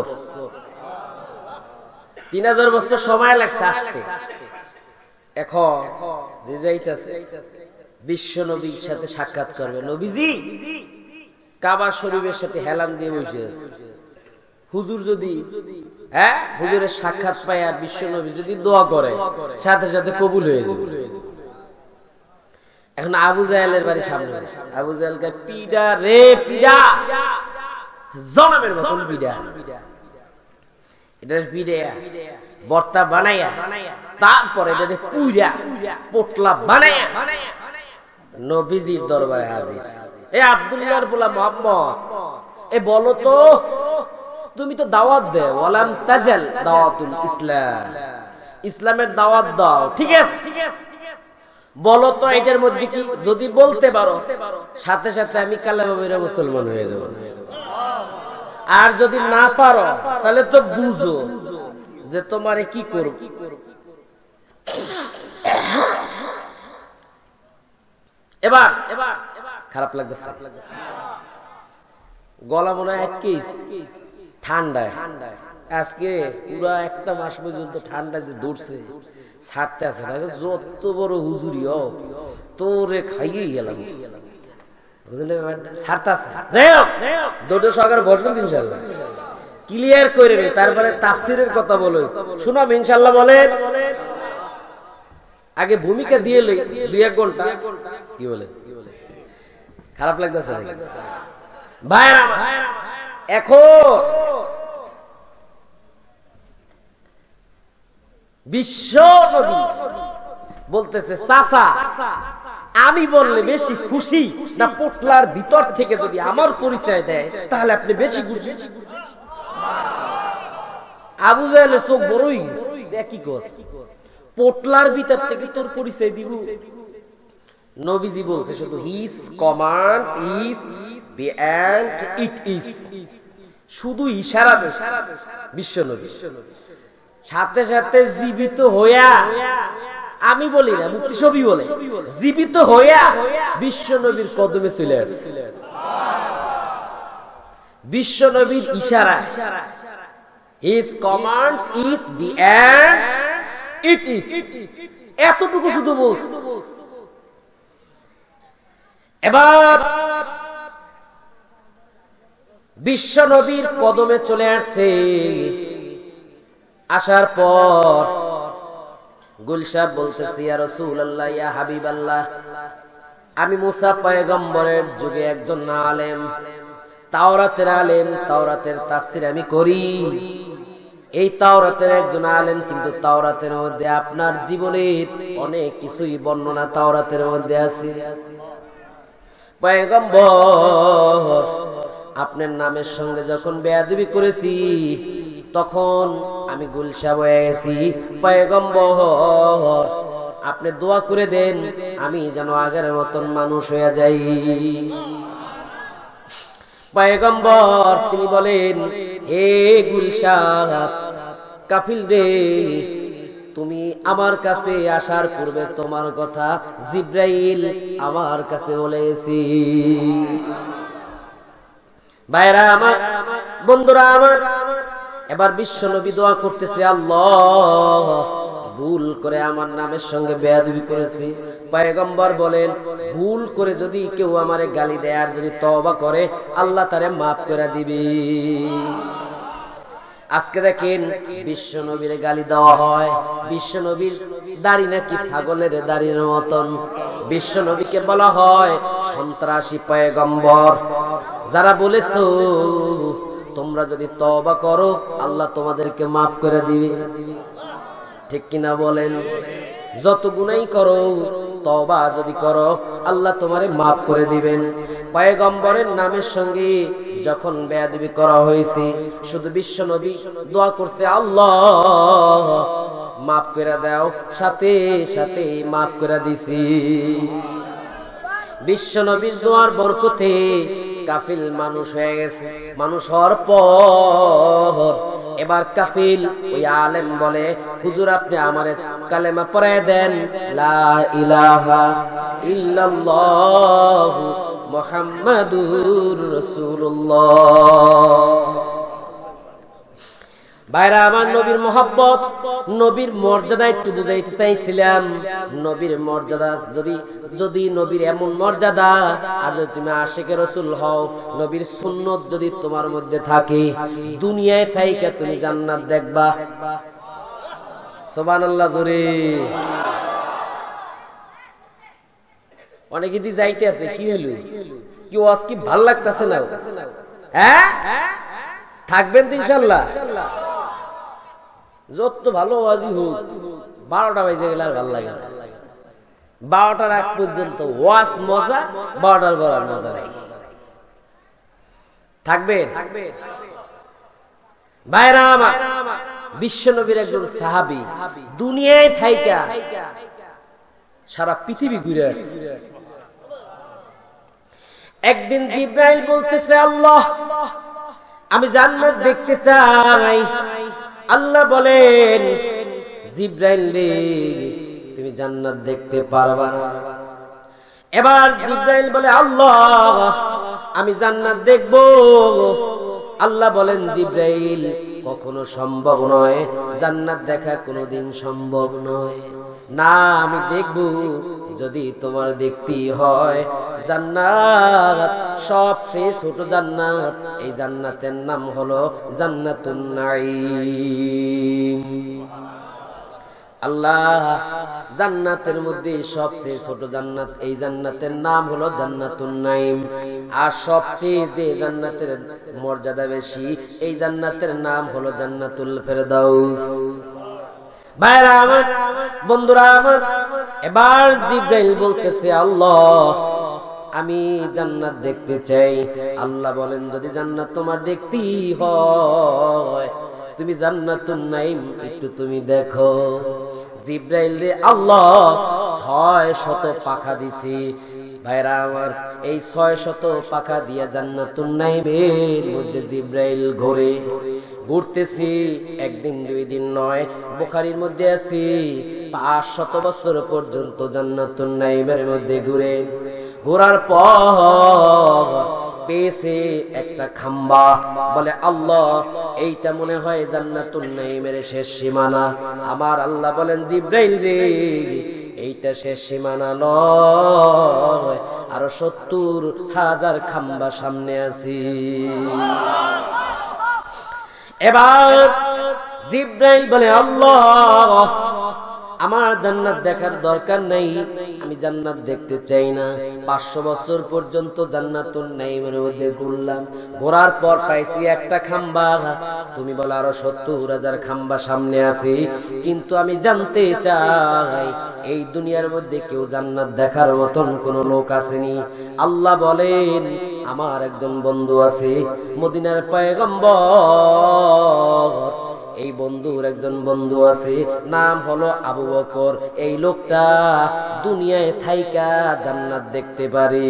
3000 বছর সময় লাগছে আসতে। এখন যে যাইতেছে বিশ্ব নবীর সাথে সাক্ষাৎ করবে, নবীজি কাবা শরীফের সাথে হেলান দিয়ে বসে আছে। হুজুর যদি হুজুরের সাক্ষাৎ পায় আর বিশ্ব নবী যদি দোয়া করে, সাথে সাথে কবুল হয়ে যাবে। এখন আবু জাহেলের বাড়ি সামনে, আবু জাহেলকে পিডা রে পিডা, জনমের মতন পিডা। এটার পিডা বর্তা বানাইয়া, তারপরে এটাকে পুইরা পোটলা বানাইয়া নবীজির দরবারে হাজির। এ আব্দুল্লাহর পোলা মুহাম্মদ, এ বলো তো, তুমি তো দাওয়াত দাও, ওয়ালাম তাজাল দাওয়াতুল ইসলাম, ইসলামের দাওয়াত দাও, ঠিক আছে? বলো তো এটার মধ্যে কি, যদি বলতে পারো সাথে সাথে আমি কালেমা পড়ে মুসলমান হয়ে যাব। আর যদি না পারো তাহলে তো বুঝো যে তোমারে কি করব। এবার খারাপ লাগতেছে, গলা মনে হয় ঠান্ডায়। আজকে পুরো একটা মাস পর্যন্ত ঠান্ডা যে দৌড়ছে, ছাড়তে আছে না। যত বড় হুজুরি হোক, তোরে খাইয়ে গেলাম, দৌড়ে সকালে বসবেন ইনশাল্লাহ, ক্লিয়ার করে রে। তারপরে তাফসিরের কথা বলে শোনাব ইনশাল্লাহ। বলেন আগে ভূমিকা দিয়ে লই 2-1 ঘন্টা। কি বলে, খারাপ লাগতেছে ভাইরা? এখন বিশ্ব নবী বলতেছে, চাচা আমি বললে বেশি খুশি না পোটলার ভিতর থেকে যদি আমার পরিচয় দেয় তাহলে আপনি বেশি খুশি? আবু জাহেলের চোখ বড়ই, কি কস, পোটলার ভিতর থেকে তোর পরিচয় দিব? নবীজি বলছে শুধু his command is be and it is, শুধু ইশারা দিয়েছে বিশ্ব নবী। সাথে সাথে জীবিত হইয়া, আমি বলি না, মুক্তি ছবি বলে, জীবিত হইয়া বিশ্ব নবীর কদমে চলে আসছে। বিশ্ব নবীর ইশারা, his command is be and it is, এতটুকু শুধু বলছে। এবার বিশ্ব নবীর কদমে চলে আসছে। আসার পর গুলশাব বলতেছি, ইয়া রাসূলুল্লাহ, ইয়া হাবিবাল্লাহ, আমি মুসা পয়গম্বরের যুগে একজন আলেম, তাওরাতের আলেম, তাওরাতের তাফসীর আমি করি। এই তাওরাতের একজন আলেম, কিন্তু তাওরাতের মধ্যে আপনার জীবনের অনেক কিছুই বর্ণনা তাওরাতের মধ্যে আছে। পয়গম্বর, আপনার নামের সঙ্গে যখন বেয়াদবি করেছি তখন আমি গুলশাব হয়ে গেছি। পয়গম্বর, আপনি দোয়া করে দেন আমি যেন আগের মতন মানুষ হয়ে যাই। পয়গম্বর তিনি বলেন, হে গুলশাব, কাফিল রে, তুমি আমার কাছে আসার পূর্বে তোমার কথা জিব্রাইল আমার কাছে বলেছি। ভাইরা আমার, বন্ধুরা আমার, এবার বিশ্ব নবী দোয়া করতেছে, আল্লাহ, ভুল করে আমার নামের সঙ্গে বেয়াদবি করেছি। পয়গম্বর বলেন, ভুল করে যদি কেউ আমারে গালি দেয় আর যদি তওবা করে, আল্লাহ তারে মাফ করে দিবে। আজকে দেখেন বিশ্ব নবীর গালি দেওয়া হয়, বিশ্ব নবীর দাড়ি নাকি ছাগলের দাড়ির মতন। বিশ্ব নবীকে বলা হয় সন্ত্রাসী পয়গম্বর। যারা বলেছো তোমরা যদি তওবা করো আল্লাহ তোমাদেরকে মাফ করে দিবে, ঠিক কিনা বলেন? যত গুনাই করো, তওবা যদি করো আল্লাহ তোমারে মাফ করে দিবেন। পয়গম্বরের নামের সঙ্গে যখন বেয়াদবি করা হয়েছে, শুধু বিশ্ব নবী দোয়া করছে, আল্লাহ মাফ করে দাও, সাথে সাথে মাফ করে দিছি। বিশ্ব নবীর দোয়ার বরকতে কাফিল মানুষ হয়ে গেছে। মানুষ হওয়ার পর এবার কাফিল ওই আলেম বলে, হুজুর আপনি আমারে কালেমা পড়ায় দেন, লা ইলাহা ইল্লাল্লাহু মুহাম্মাদুর রাসূলুল্লাহ। ভাইরা আমার, নবীর মহব্বত, নবীর মর্যাদা একটু বুঝাইতে চাইছিলাম। নবীর মর্যাদা, যদি নবীর এমন মর্যাদা, আর যদি তুমি আশিকে রাসূল হও, নবীর সুন্নত যদি তোমার মধ্যে থাকে, দুনিয়ায় থাইকা তুমি জান্নাত দেখবা। সুবহানাল্লাহ জোরে। অনেকে দি যাইতে আছে, কি হলো, কি ওয়াজ কি ভাল লাগতেছে না? হ্যাঁ, থাকবেন তো ইনশাআল্লাহ। যত ভালো ওয়াজি হোক, 12টা বাজে গেলে আর ভালো লাগে না। 12টার আগ পর্যন্ত ওয়াজ মজা, 12টার পর আর মজা নাই। থাকবেন ভাইরা আমার, বিশ্ব নবীর একজন সাহাবী দুনিয়ায় থাইকা সারা পৃথিবী ঘুরে আসছে। একদিন জিবরাইল বলতেছে, আল্লাহ আমি জান্নাত দেখতে চাই। আল্লাহ বলেন, জিবরাইল রে তুমি জান্নাত দেখতে পারবা না। এবার জিবরাইল বলে, আল্লাহ আমি জান্নাত দেখব। আল্লাহ বলেন, জিবরাইল কখনো সম্ভব নয়, জান্নাত দেখা কোনোদিন সম্ভব নয়। না, আমি দেখব। যদি তোমার দেখতেই হয়, জান্নাত সবচেয়ে ছোট জান্নাত, এই জান্নাতের নাম হলো জান্নাতুন নাঈম। আল্লাহ জান্নাতের মধ্যে সবচেয়ে ছোট জান্নাত, এই জান্নাতের নাম হলো জান্নাতুন নাঈম। আর সবচেয়ে যে জান্নাতের মর্যাদা বেশি, এই জান্নাতের নাম হলো জান্নাতুল ফেরদাউস। ভাইরা আমার, বন্ধুরা আমার, এবার জিবরাইল বলতেছে, আল্লাহ আমি জান্নাত দেখতে চাই। আল্লাহ বলেন, যদি জান্নাত তোমার দেখতেই হয়, তুমি জান্নাতুন নাঈম একটু তুমি দেখো। জিবরাইল রে আল্লাহ 600 পাখা দিছি। ভাইরা আমার, এই 600 পাখা দিয়ে জান্নাতুন নাঈমের মধ্যে জিবরাইল ঘুরতেছি। একদিন দুই দিন নয়, বুখারীর মধ্যে আছে 500 বছর পর্যন্ত জান্নাতুন নাঈমের মধ্যে ঘোরার পর পেয়েছে একটা খাম্বা, বলে আল্লাহ এইটা মনে হয় জান্নাতুন নাঈমের শেষ সীমানা। আমার আল্লাহ বলেন জিব্রাইল রে এইটা শেষ সীমানা নয়, আরো 70,000 খাম্বা সামনে আছে। এবার জিব্রাইল বলে আল্লাহ আমার জান্নাত দেখার দরকার নাই, আমি জান্নাত দেখতে চাই না। 500 বছর পর্যন্ত জান্নাতুন নাঈমের মধ্যে ঘুরলাম, ঘোরার পর পাইছি একটা খাম্বা, তুমি বলো আরো 70,000 খাম্বা সামনে আছে। কিন্তু আমি জানতে চাই এই দুনিয়ার মধ্যে কেউ জান্নাত দেখার মতন কোন লোক আসেনি। আল্লাহ বলেন আমার একজন বন্ধু আছে, মদিনার পয়গম্বর, এই বন্ধুর একজন বন্ধু আছে, নাম হলো আবু বকর। এই লোকটা দুনিয়ায় থাইকা জান্নাত দেখতে পারে।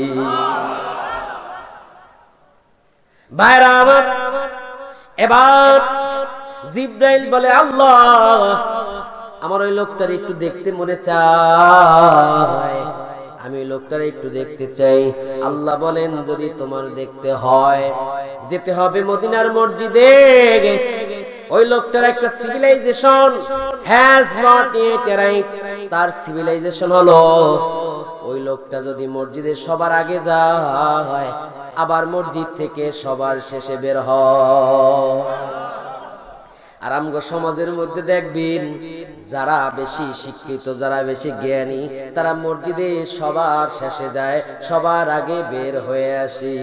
ভাইরা আমার, এবার জিব্রাইল বলে আল্লাহ আমার ওই লোকটার একটু দেখতে মনে চায়, আমি ওই লোকটার একটু দেখতে চাই। আল্লাহ বলেন যদি তোমার দেখতে হয় যেতে হবে মদিনার মসজিদে। ওই লোকটার একটা civilization has not yet arrived, তার সিভিলাইজেশন হলো ওই লোকটা যদি মসজিদে সবার আগে যায় আবার মসজিদ থেকে সবার শেষে বের হয়। আর আমগো সমাজের মধ্যে দেখবেন যারা বেশি শিক্ষিত, যারা বেশি জ্ঞানী, তারা মসজিদে সবার শেষে যায়, সবার আগে বের হয়ে আসে।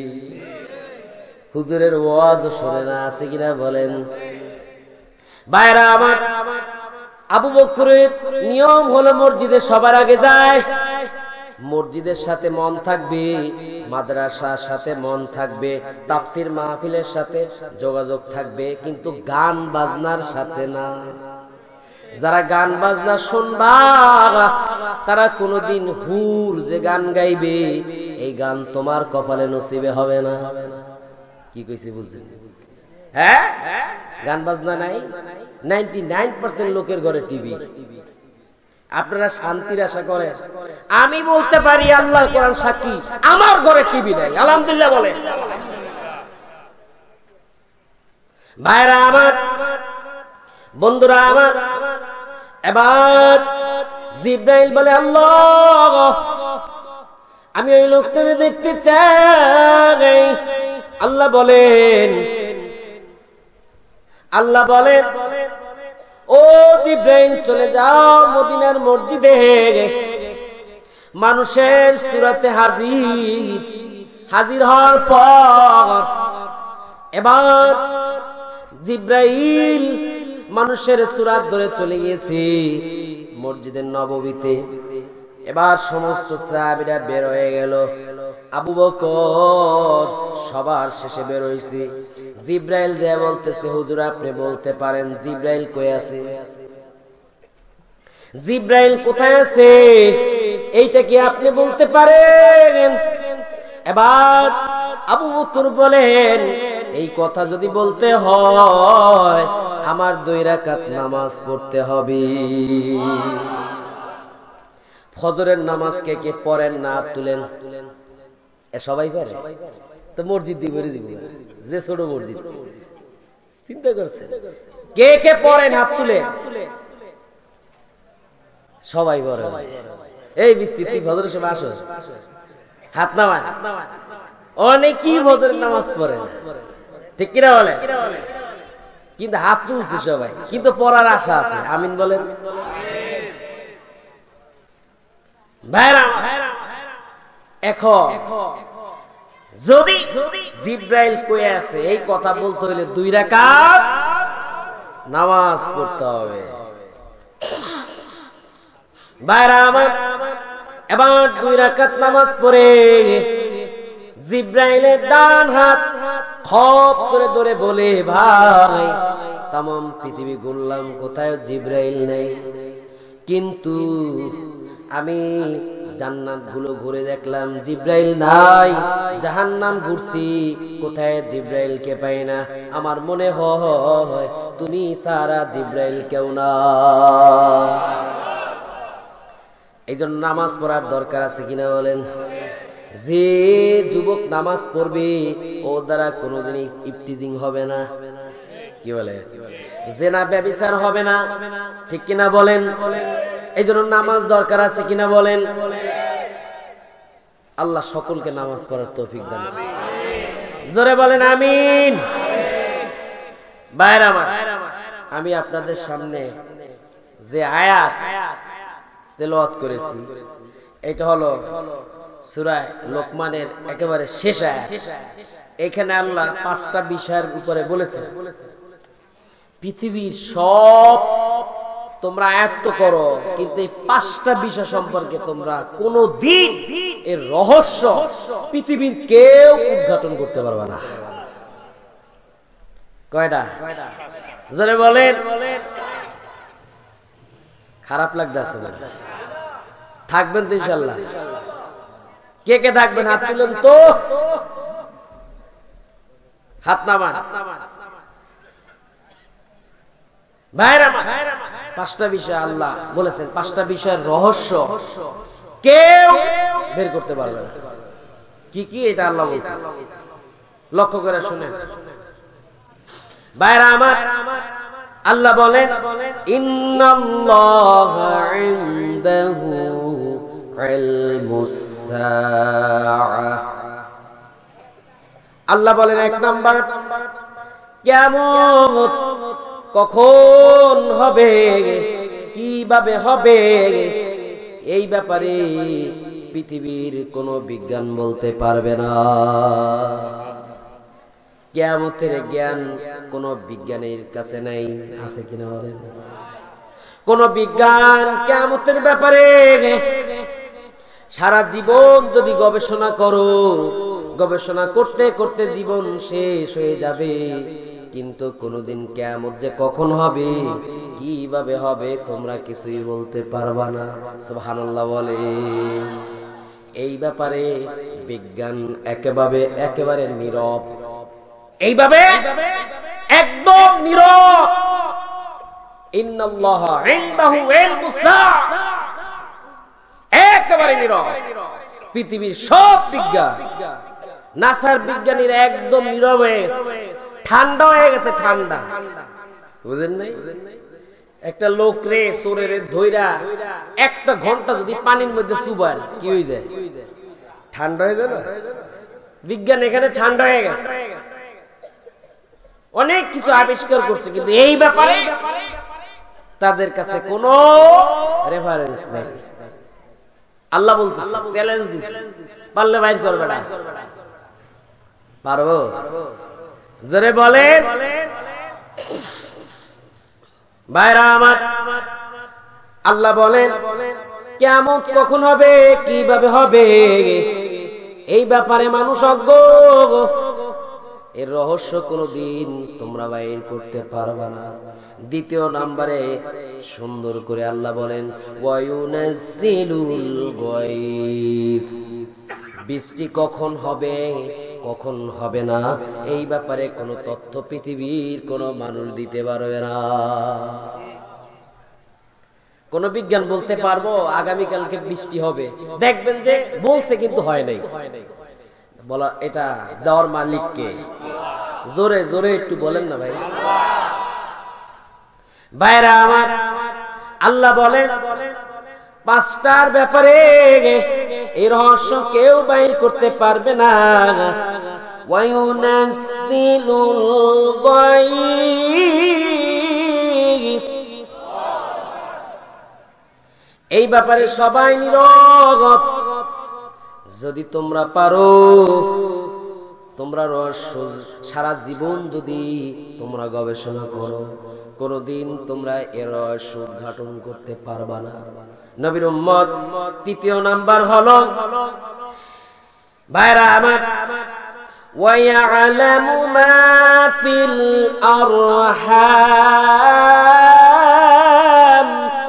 হুজুরের ওয়াজ শোনে না, আছে কিনা বলেন? ভাইরা আমার, আবু বকরের নিয়ম হলো মসজিদে সবার আগে যায়, মসজিদের সাথে মন থাকবে, মাদ্রাসার সাথে মন থাকবে, তাফসীর মাহফিলের সাথে যোগাযোগ থাকবে, কিন্তু গান বাজনার সাথে না। যারা গান বাজনা শুনবা তারা কোনোদিন হুর যে গান গাইবে এই গান তোমার কপালে নসিবে হবে না। কি কইছি বুঝছেন? হ্যাঁ, গান বাজনা নাই। 99% লোকের ঘরে টিভি। আপনারা শান্তির আশা করেন? আমি বলতে পারি আল্লাহর কোরআন সাক্ষী, আমার ঘরে টিভি নাই, আলহামদুলিল্লাহ বলে। ভাইরা আমার, বন্ধুরা আমার, এবার জিব্রাইল বলে আল্লাহ আমি ওই লোকটাকে দেখতে চাই। আল্লাহ বলেন ও জিব্রাইল চলে যাও মদিনার মসজিদে, মানুষের সুরাতে হাজির হওয়ার পর এবার জিব্রাইল মানুষের সুরাত ধরে চলে গেছে মসজিদের নববীতে। এবার সমস্ত সাহাবীরা বের হয়ে গেল, আবু বকর সবার শেষে বের হইছে। জিব্রাইল যে বলতেছে হুজুর আপনি বলতে পারেন জিব্রাইল কই আছে, জিব্রাইল কোথায় আছে, এইটা কি আপনি বলতে পারেন? এবার আবু বকর বলেন এই কথা যদি বলতে হয় আমার 2 রাকাত নামাজ পড়তে হবে। ফজরের নামাজ কে কে পড়েন না তুলেন? সবাই পারে তো মসজিদ দিব যে ছোট মসজিদ, চিন্তা করছে কে কে পড়েন হাত তুলে? সবাই পড়ে। এই বিচিত্রি ফজরের সময় আসো, হাত নামায়। অনেকেই ফজরের নামাজ পড়ে, ঠিক কিনা বলে? কিন্তু হাত তুলছে সবাই, কিন্তু পড়ার আশা আছে। আমিন বলেন। ভাইরা এখন যদি জিব্রাইল কই আছে এই কথা বলতে হইলে 2 রাকাত নামাজ পড়তে হবে। ভাইরা আমার, এবার 2 রাকাত নামাজ পড়ে জিব্রাইলের ডান হাত খপ করে ধরে বলে ভাই তামাম পৃথিবী ঘুরলাম কোথায় জিব্রাইল নেই, কিন্তু আমি জান্নাত গুলো ঘুরে দেখলাম জিব্রাইল নাই, জাহান্নাম ঘুরছি কোথায় জিব্রাইলকে পাই না। আমার মনে হয় তুমি সারা জিব্রাইল কেউ না। এই জন্য নামাজ পড়ার দরকার আছে কিনা বলেন? যে যুবক নামাজ পড়বে ও দ্বারা কোনোদিনই ইফতিজিং হবে না, কি বলে, জেনা ব্যভিচার হবে না, ঠিক কিনা বলেন? এই জন্য নামাজ দরকার আছে কিনা বলেন? আল্লাহ সকলকে নামাজ পড়ার তৌফিক দান করুন। জোরে বলেন আমিন। ভাইরা আমার, আমি আপনাদের সামনে যে আয়াত তেলাওয়াত করেছি এটা হলো সূরা লোকমানের একেবারে শেষ আয়াত। এখানে আল্লাহ 5টা বিষয়ের উপরে বলেছেন। পৃথিবীর সব তোমরা আয়ত্ত করো, কিন্তু এই 5টা বিষয় সম্পর্কে তোমরা কোনদিন এর রহস্য পৃথিবীর কেউ উদ্ঘাটন করতে পারবে না। কয়টা? জোরে বলেন। খারাপ লাগতেছে? থাকবেন তো ইনশাআল্লাহ? কে কে থাকবেন হাত তুলেন তো, হাত নামান। ভাইরা, 5টা বিষয় আল্লাহ বলেছেন, 5টা বিষয়ের রহস্য কেউ বের করতে পারবে না। কি কি এটা আল্লাহ বলছেন, লক্ষ্য করে শুনেন। ভাইরা আমার, আল্লাহ বলেন ইন্নাল্লাহা ইনদাহু ইলমুস সাআহ। আল্লাহ বলেন 1 নাম্বার, কিয়ামত কখন হবে, কিভাবে হবে, এই ব্যাপারে পৃথিবীর কোনো বিজ্ঞান বলতে পারবে না। কিয়ামতের জ্ঞান কোন বিজ্ঞানীর কাছে নাই, আছে কিনা বলেন? কোন বিজ্ঞান কিয়ামতের ব্যাপারে সারা জীবন যদি গবেষণা করো, গবেষণা করতে করতে জীবন শেষ হয়ে যাবে, কিন্তু কোনদিন কিয়ামত যে কখন হবে, কিভাবে হবে, তোমরা কিছুই বলতে পারবা না। সুবহানাল্লাহ বলে। এই ব্যাপারে বিজ্ঞান একেবারে নীরব, এইভাবে একদম নীরব। ইন্নাল্লাহা ইনদাহু ইলমুস সাআহ, একেবারে নীরব। পৃথিবীর সব বিজ্ঞান, নাসার বিজ্ঞানীরা একদম নীরব হয়ে গেছে, ঠান্ডা হয়ে গেছে, ঠান্ডা। বুঝেন নাই? একটা লোক রে চোরের ধইরা 1 ঘন্টা যদি পানির মধ্যে চুবায়, কি হয়ে যায়? ঠান্ডা হয়ে যায় না? বিজ্ঞান এখানে ঠান্ডা হয়ে গেছে। অনেক কিছু আবিষ্কার করছে, কিন্তু এই ব্যাপারে তাদের কাছে কোনো রেফারেন্স নেই। আল্লাহ বলতেছে, চ্যালেঞ্জ দিছে, পারলে বাইর করবে না। পারবো? জোরে বলেন। ভাইরা আমার, আল্লাহ বলেন কিয়ামত কখন হবে, কিভাবে হবে, এই ব্যাপারে মানুষ অজ্ঞ। এর রহস্য কোনদিন তোমরা বাইর করতে পারবে না। 2 নম্বরে সুন্দর করে আল্লাহ বলেন ওয়ায়ুনাজ্জিলুল গায়ব। বৃষ্টি কখন হবে, কখন হবে না, এই ব্যাপারে কোনো তথ্য পৃথিবীর কোনো মানুষ দিতে পারবে না। কোন বিজ্ঞান বলতে পারবো আগামীকালকে বৃষ্টি হবে? দেখবেন যে বলছে কিন্তু হয় নাই। বলা এটা দেওয়ার মালিককে? জোরে জোরে একটু বলেন না ভাই। ভাইরা আমার, আল্লাহ বলেন 5টার ব্যাপারে এই রহস্য কেউ বাইর করতে পারবে না। ওয়ায়ুনাজ্জিলুল গায়ব, এই ব্যাপারে সবাই নীরব। যদি তোমরা পারো, তোমরা রহস্য সারা জীবন যদি তোমরা গবেষণা করো, কোনদিন তোমরা এর রহস্য উদ্ঘাটন করতে পারবা না। নবীর উম্মত 3 নাম্বার হলো, ভাইরা আমার, ওয়ায়ালামু মা ফিল আরহাম।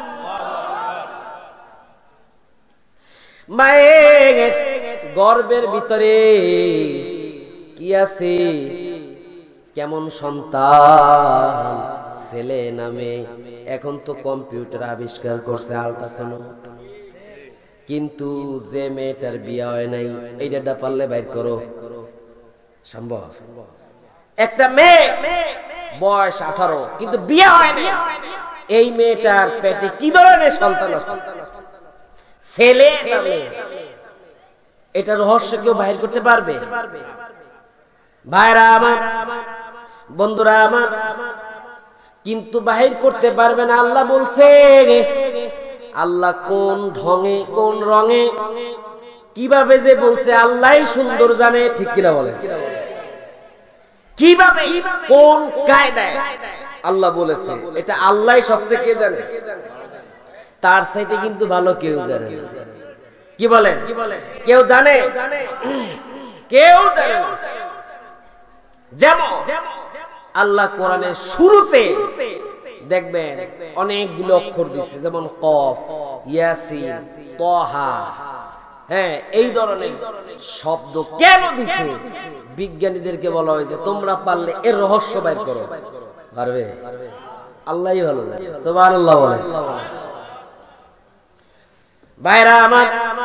মায়ের গর্ভের ভিতরে কি আছে, কেমন সন্তান, ছেলে নামে। এখন তো কম্পিউটার আবিষ্কার করছে, আল্ট্রাসাউন্ড। কিন্তু যে মেয়েটার বিয়ে হয় নাই এইটা পারলে বাইর করো, সম্ভব? একটা মেয়ে বয়স 18 কিন্তু বিয়ে হয় নাই, এই মেয়েটার পেটে কি ধরনের সন্তান আছে, ছেলে না মেয়ে, এটা রহস্য কেউ বাইর করতে পারবে? ভাইরা আমার, বন্ধুরা আমার, কিন্তু বাহির করতে পারবে না। আল্লাহ বলছে, আল্লাহ কোন ঢঙে কোন রঙে কিভাবে যে বলছে আল্লাহই সুন্দর জানে, ঠিক কিনা বলে? কিভাবে কোন কায়দায় আল্লাহ বলেছে এটা আল্লাহই সবচেয়ে কে জানে, তার চাইতে কিন্তু ভালো কেউ জানে না। কি বলেন? কেউ জানে? কেউ জানে না। যেমন আল্লাহ কোরআনের শুরুতে দেখবেন অনেকগুলো অক্ষর দিচ্ছে, যেমন কফ, ইয়াসিন, তাহা, হ্যাঁ, এই ধরনের শব্দ কেন দিছে? বিজ্ঞানীদেরকে বলা হয়েছে তোমরা পারলে এর রহস্য বাইর করো। পারবে? আল্লাহই ভালো জানে। সুবহানাল্লাহ বলেন। ভাইরা আমার,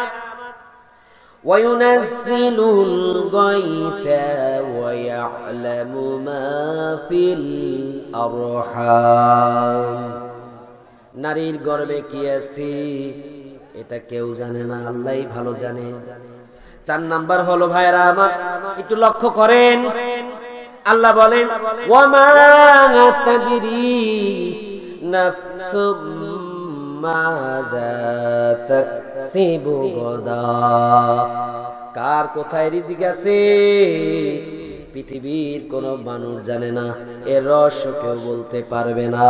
وَيُنَزِّلُ الْغَيْثَ وَيَعْلَمُ مَا فِي الْأَرْحَامِ। নারীর গর্ভে কি আছে এটা কেউ জানে না, আল্লাহই ভালো জানে। 4 নাম্বার হলো ভাইরা আমার, একটু লক্ষ্য করেন, আল্লাহ বলেন ওয়ামা তাদরি নাফসুম মাযা তাকসিবু গাদা। কার কোথায় রিজিক আছে পৃথিবীর কোন মানুষ জানে না, এর রহস্য কেউ বলতে পারবে না।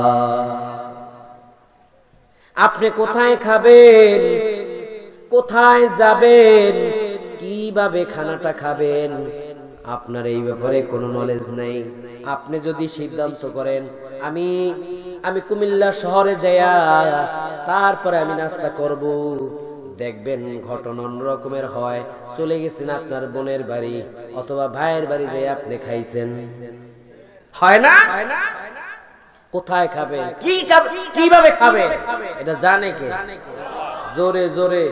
আপনি কোথায় খাবেন, কোথায় যাবেন, কিভাবে খানাটা খাবেন, আপনার এই ব্যাপারে কোনো নলেজ নেই। আপনি যদি সিদ্ধান্ত করেন আমি কুমিল্লা শহরে যাইয়া তারপরে আমি নাস্তা করব, দেখবেন ঘটনা অন্যরকমের হয়। চলে গেছেন আপনার বোনের বাড়ি অথবা ভাইয়ের বাড়ি যাই আপনি খাইছেন, হয় না? কোথায় খাবেন, কিভাবে খাবেন, এটা জানে কে? জোরে জোরে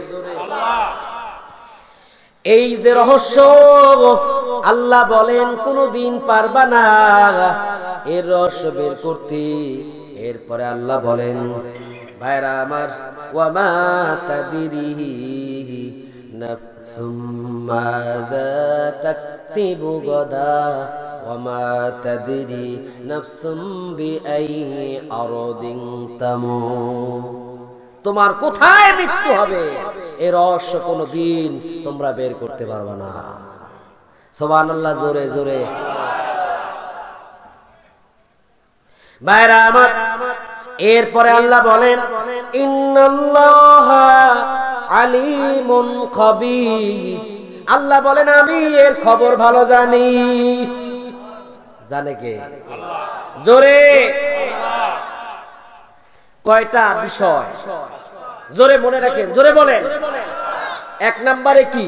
এই যে রহস্য আল্লাহ বলেন কোনদিন পারবা না এর রহস্য বের করতে। এরপরে আল্লাহ বলেন ভাইরা আমার ওয়ামা তাদরি নাফসুম মাযা তাকসিবু গাদা ওয়ামা তাদরি নাফসুম বিআইয়ি আরদিন তামুত। তোমার কোথায় মৃত্যু হবে এর রহস্য কোনদিন তোমরা বের করতে পারবে না। সুবহানাল্লাহ, জোরে জোরে। ভাইরা আমার, এরপরে আল্লাহ বলেন ইন্নাল্লাহা আলিমুন খাবীর। আল্লাহ বলেন আমি এর খবর ভালো জানি। জানে কে? জোরে। কয়টা বিষয় জোরে মনে রাখেন, জোরে বলেন। 1 নম্বরে কি?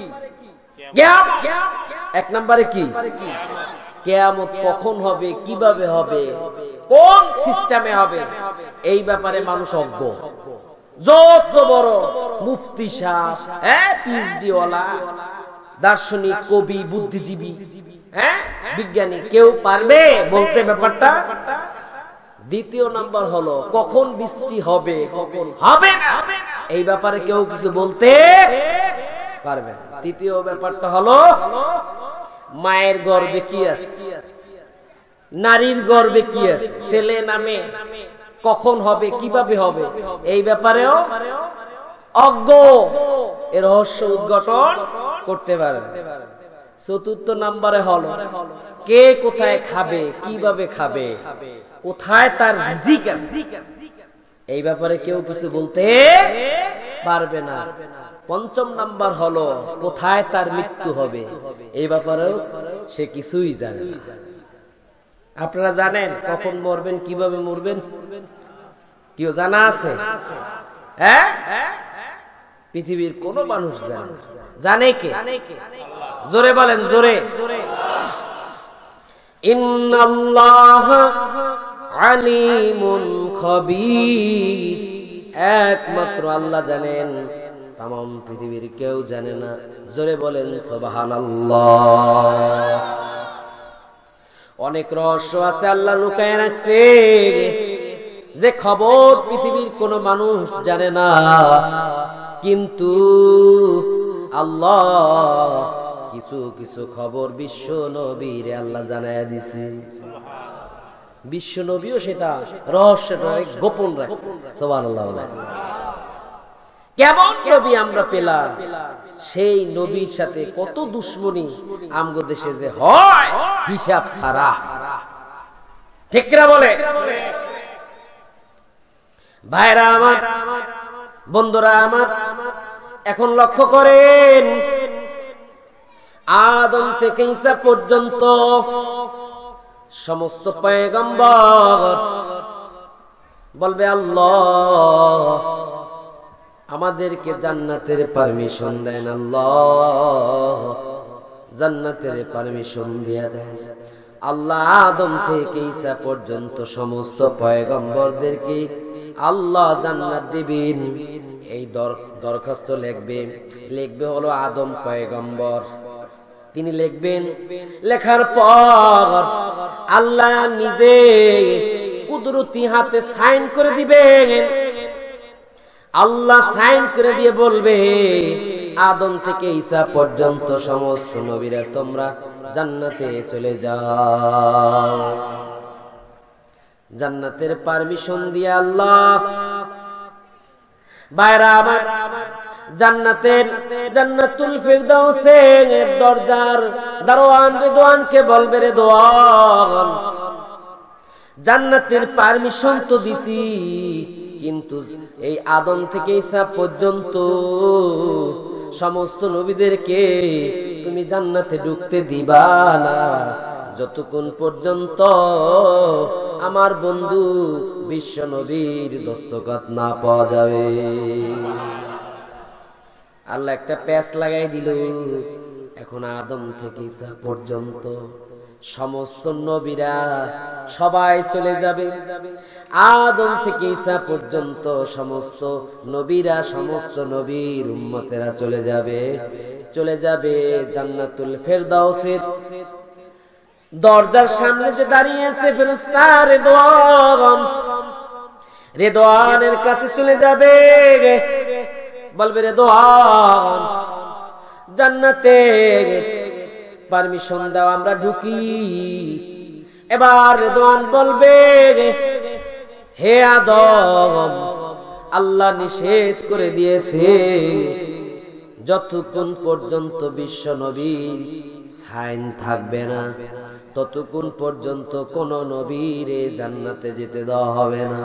এক নম্বরে কি? কিয়ামত কখন হবে, কিভাবে হবে, কোন সিস্টেমে হবে, এই ব্যাপারে মানুষ অজ্ঞ। যত বড় মুফতি সাহেব, পিএইচডি ওয়ালা, দার্শনিক, কবি, বুদ্ধিজীবী, বিজ্ঞানী, কেউ পারবে বলতে ব্যাপারটা? দ্বিতীয় নাম্বার হলো কখন বৃষ্টি হবে, কখন হবে না, এই ব্যাপারে কেউ কিছু বলতে পারবে না। তৃতীয় ব্যাপারটা হলো মায়ের গর্ভে কি আছে, নারীর গর্ভে কি আছে, ছেলে না মেয়ে, কখন হবে, কিভাবে হবে, এই ব্যাপারেও অজ্ঞ। এর রহস্য উদ্ঘাটন করতে পারবে। চতুর্থ নাম্বারে হলো কে কোথায় খাবে, কিভাবে খাবে, কোথায় তার রিজিক আছে, এই ব্যাপারে কেউ কিছু বলতে পারবে না। পঞ্চম নাম্বার হলো কোথায় তার মৃত্যু হবে, এই ব্যাপারেও সে কিছুই জানে না। আপনারা জানেন কখন মরবেন, কিভাবে মরবেন? কেউ জানা আছে? হ্যাঁ, পৃথিবীর কোন মানুষ জানে? জানে কে? জোরে বলেন, জোরে। ইন্নাল্লাহা আলিমুন খাবীর। একমাত্র আল্লাহ জানেন তাম পৃথিবীর কেউ জানে না। জোরে বলেন সুবহানাল্লাহ। অনেক রহস্য আছে আল্লাহ লুকায় রাখছে, যে খবর পৃথিবীর কোন মানুষ জানে না, কিন্তু আল্লাহ কিছু কিছু খবর বিশ্ব নবীরে আল্লাহ জানায়া দিছে। বিশ্ব নবীও সেটা রহস্যটা গোপন রাখছে। সুবহানাল্লাহ। কেমন নবী আমরা পেলাম, সেই নবীর সাথে কত দুশ্মনী আমগো দেশে যে হয় হিসাব ছাড়া। ঠিক না বলে? ভাইরা আমার, বন্ধুরা আমার, এখন লক্ষ্য করেন, আদম থেকে ঈসা পর্যন্ত সমস্ত পয়গম্বর বলবে আল্লাহ আমাদেরকে জান্নাতের পারমিশন দেন, আল্লাহ জান্নাতের পারমিশন দিয়ে দেন। আল্লাহ আদম থেকে ঈসা পর্যন্ত সমস্ত পয়গম্বরদেরকে আল্লাহ জান্নাত দিবেন। এই দরখাস্ত লিখবে হলো আদম পয়গম্বর, তিনি লিখবেন। লেখার পর আল্লাহ নিজে কুদরতি হাতে সাইন করে দিবেন। আল্লাহ সাইন করে দিয়ে বলবে, আদম থেকে ঈসা পর্যন্ত সমস্ত নবীরা তোমরা জান্নাতে চলে যাও। জান্নাতের পারমিশন দিয়ে আল্লাহ, বাইরা আমার, জান্নাতুল ফিরদাউসের দরজার দারোয়ান রিদওয়ানকে বলবে, রিদওয়ান জান্নাতের পারমিশন তো দিছি, কিন্তু এই আদম থেকে ঈসা পর্যন্ত সমস্ত নবীদেরকে তুমি জান্নাতে ঢুকতে দিবা না যতক্ষণ পর্যন্ত আমার বন্ধু বিশ্ব নবীর দস্তখত না পাওয়া যাবে। আল্লাহ একটা প্যাচ লাগাই দিল। এখন আদম থেকে ঈসা পর্যন্ত সমস্ত নবীরা সবাই চলে যাবে। আদম থেকে ঈসা পর্যন্ত সমস্ত নবীরা, সমস্ত নবীর উম্মতেরা চলে যাবে জান্নাতুল ফেরদাউসের দরজার সামনে যে দাঁড়িয়ে আছে ফেরেশতা রিদওয়ানের কাছে চলে যাবে, বলবে, রিদওয়ান জান্নাতে পারমিশন দাও, আমরা ঢুকি। এবার রিদওয়ান বলবে, হে আদম, আল্লাহ নিষেধ করে দিয়েছে যতক্ষণ পর্যন্ত বিশ্ব নবীর সাইন থাকবে না ততক্ষণ পর্যন্ত কোন নবীরে জান্নাতে যেতে দেওয়া হবে না।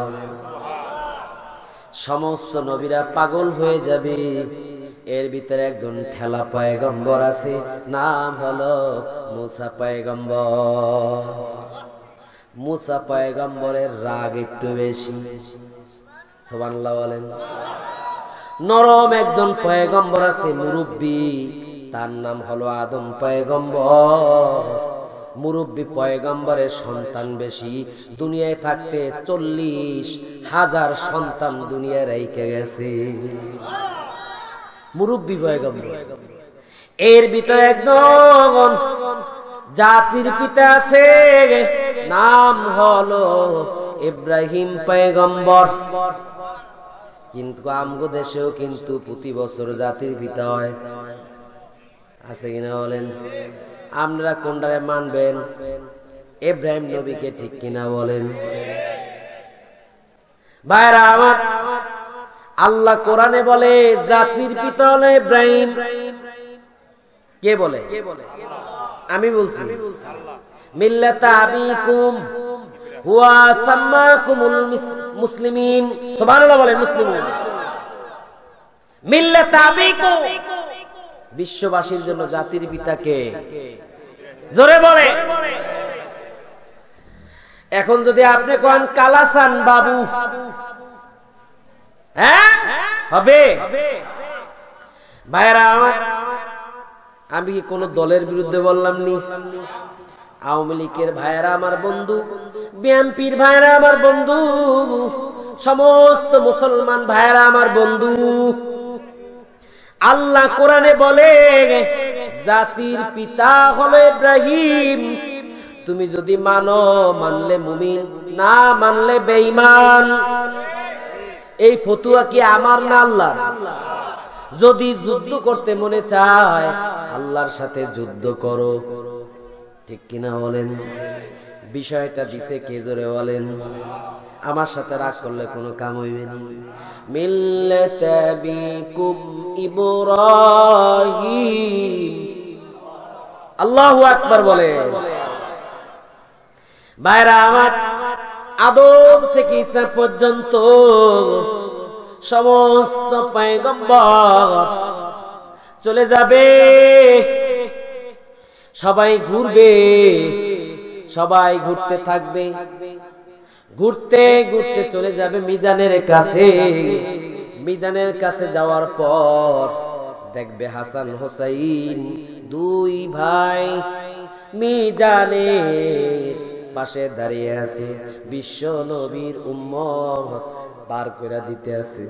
সমস্ত নবীরা পাগল হয়ে যাবে। এর ভিতরে একজন ঠেলা পয়গম্বর আছে, নাম হলো মুসা পয়গম্বর। মুসা পয়গম্বরের রাগ একটু বেশি, সুবহানাল্লাহ বলেন। নরম একজন পয়গম্বর আছে মুরব্বী, তার নাম হলো আদম পয়গম্বর। মুরব্বী পয়গম্বরের সন্তান বেশি, দুনিয়ায় থাকতে 40,000 সন্তান দুনিয়ায় রেখে গেছে। মুরব্বী পয়গম্বর। এর ভিতরে একজন জাতির পিতা আছে, নাম হলো ইব্রাহিম পয়গম্বর। কিন্তু আমগো দেশেও কিন্তু প্রতি বছর জাতির পিতা হয়, আছে কিনা বলেন? আপনারা কোনটারে মানবেন? ইব্রাহিম নবীকে, ঠিক কিনা বলেন? ভাইরা আমার, আল্লাহ কোরআনে বলে জাতির পিতা হলো ইব্রাহিম। কে বলে? আমি বলছি। মিল্লাতা আবিকুম হুয়া সাম্মাকুমুল মুসলিমিন। সুবহানাল্লাহ বলেন। মুসলিমিন মিল্লাতা আবিকুম, বিশ্ববাসীর জন্য জাতির পিতাকে জোরে বলে। এখন যদি আপনি কোন কালাসান বাবু, হ্যাঁ হবে? ভাইরা আমার, আমি কি কোন দলের বিরুদ্ধে বললাম নি? আওয়ামী লীগের ভাইরা আমার বন্ধু, বিএনপির ভাইরা আমার বন্ধু, সমস্ত মুসলমান ভাইরা আমার বন্ধু। আল্লাহ কোরআনে বলে জাতির পিতা হলো ইব্রাহিম। তুমি যদি মানো মানলে মুমিন, না মানলে বেঈমান। এই ফতুয়া কি আমার না আল্লাহর? যদি যুদ্ধ করতে মনে চায় আল্লাহর সাথে যুদ্ধ করো, ঠিক কিনা বলেন? বিষয়টা দিছে কে, জোরে বলেন। আমার সাথে রাগ করলে কোনো কাম হইবে না। মিল্লাতা বিকুম ইব্রাহিম, আল্লাহু আকবার বলে। ভাইরা আমার, আদম থেকে ঈসা পর্যন্ত সমস্ত পয়গম্বর চলে যাবে, সবাই ঘুরবে, সবাই ঘুরতে থাকবে, ঘুরতে ঘুরতে চলে যাবে মিজানের কাছে। মিজানের কাছে যাওয়ার পর দেখবে হাসান হোসাইন দুই ভাই মিজানের পাশে দাঁড়িয়ে আছে, বিশ্ব নবীর উম্মত পার করে দিতে আছে।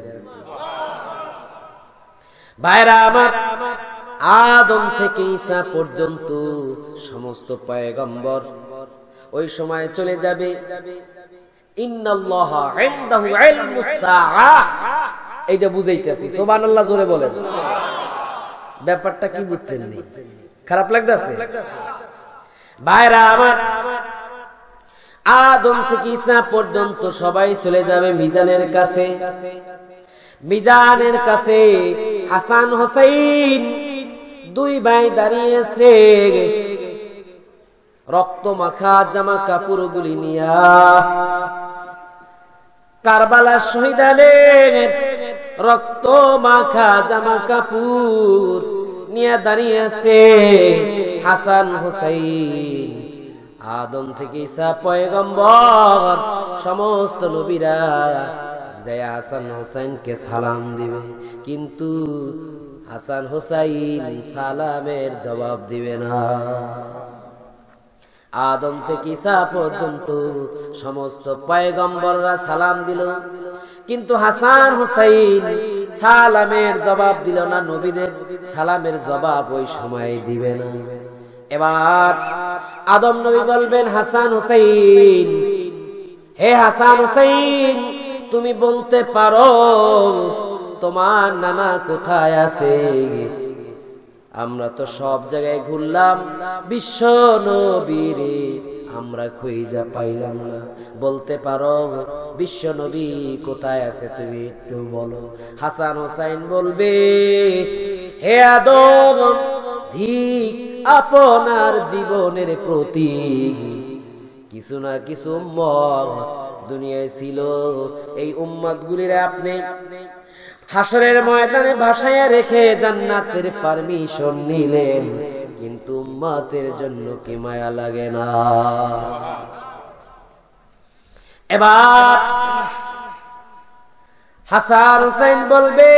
ভাইরা আমার, আদম থেকে ঈসা পর্যন্ত সমস্ত পয়গম্বর ওই সময় চলে যাবে। ইন্নাল্লাহা ইনদাহু ইলমুস সাআ, এইটা বুঝাইতেছি। সুবহানাল্লাহ জোরে বলেন। ব্যাপারটা কি বুঝছেন? খারাপ লাগতেছে? ভাইরা আমার, আদম থেকে ঈসা পর্যন্ত সবাই চলে যাবে মিজানের কাছে। মিজানের কাছে হাসান হোসেন দুই ভাই দাঁড়িয়েছে, রক্ত মাখা জামা কাপড় গুলি নিয়া। কারবালার শহীদানের রক্ত মাখা জামা কাপড় নিয়ে দাঁড়িয়েছে হাসান হোসেন। আদম থেকে ঈসা পয়গম্বর সমস্ত নবীরা যায় হাসান হোসেনকে সালাম দিবে, কিন্তু হাসান হোসেন সালামের জবাব দিবে না। আদম থেকে ঈসা পর্যন্ত সমস্ত পয়গম্বররা সালাম দিল, কিন্তু হাসান হোসেন সালামের জবাব দিল না। নবীদের সালামের জবাব ওই সময় দিবে না। এবার আদম নবী বলবেন, হাসান হোসেন, হে হাসান হোসেন, তুমি বলতে পারো তোমার নানা কোথায় আছে? আমরা তো সব জায়গায় ঘুরলাম, বিশ্ব নবীরে আমরা খুঁজে পাইলাম না। বলতে পারো বিশ্ব নবী কোথায় আছে? তুমি একটু বলো। হাসান হোসেন বলবে, হে আদম, ধিক আপনার জীবনের প্রতি। কিছু না কিছু উম্মত দুনিয়ায় ছিল, এই উম্মত গুলির আপনি হাসরের ময়দানে ভাসাইয়া রেখে জান্নাতের পারমিশন নিলেন, কিন্তু উম্মতের জন্য কি মায়া লাগে না? এবার হাসান হোসেন বলবে,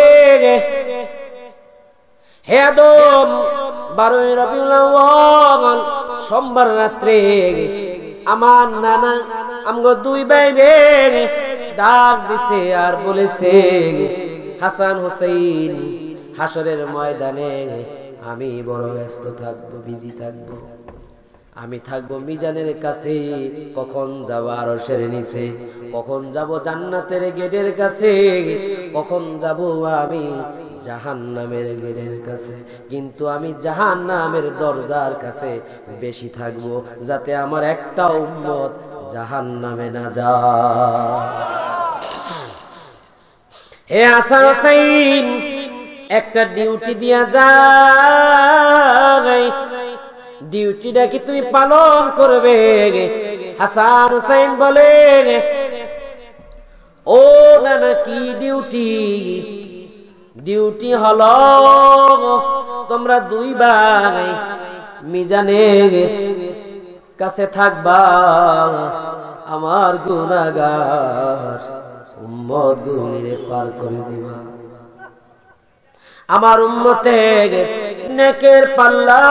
হে আদম, 12 রবিউল আউয়াল সোমবার রাত্রে আমার নানা আমগো দুই বাইরে ডাক দিছে আর বলেছে, হাসান হোসেন, হাসরের ময়দানে আমি বড় ব্যস্ত থাকবো, বিজি থাকবো। আমি থাকবো মিজানের কাছে, কখন যাব আরশের নিচে, কখন যাব জান্নাতের গেটের কাছে, কখন যাব আমি জাহান্নামের গেটের কাছে। কিন্তু আমি জাহান্নামের দরজার কাছে বেশি থাকবো, যাতে আমার একটা উম্মত জাহান্নামে না যায়। হে হাসান হোসেন, একটা ডিউটি দিয়া যায়, ডিউটিটা কি তুমি পালন করবে? হাসান হোসেন বলে, ও নানা, কি ডিউটি? ডিউটি হলো তোমরা দুই ভাই মিজানের কাছে থাকবা, আমার গুনাহগার উম্মত গুলিরে পার করে দিবা। আমার উম্মতের নেকের পাল্লা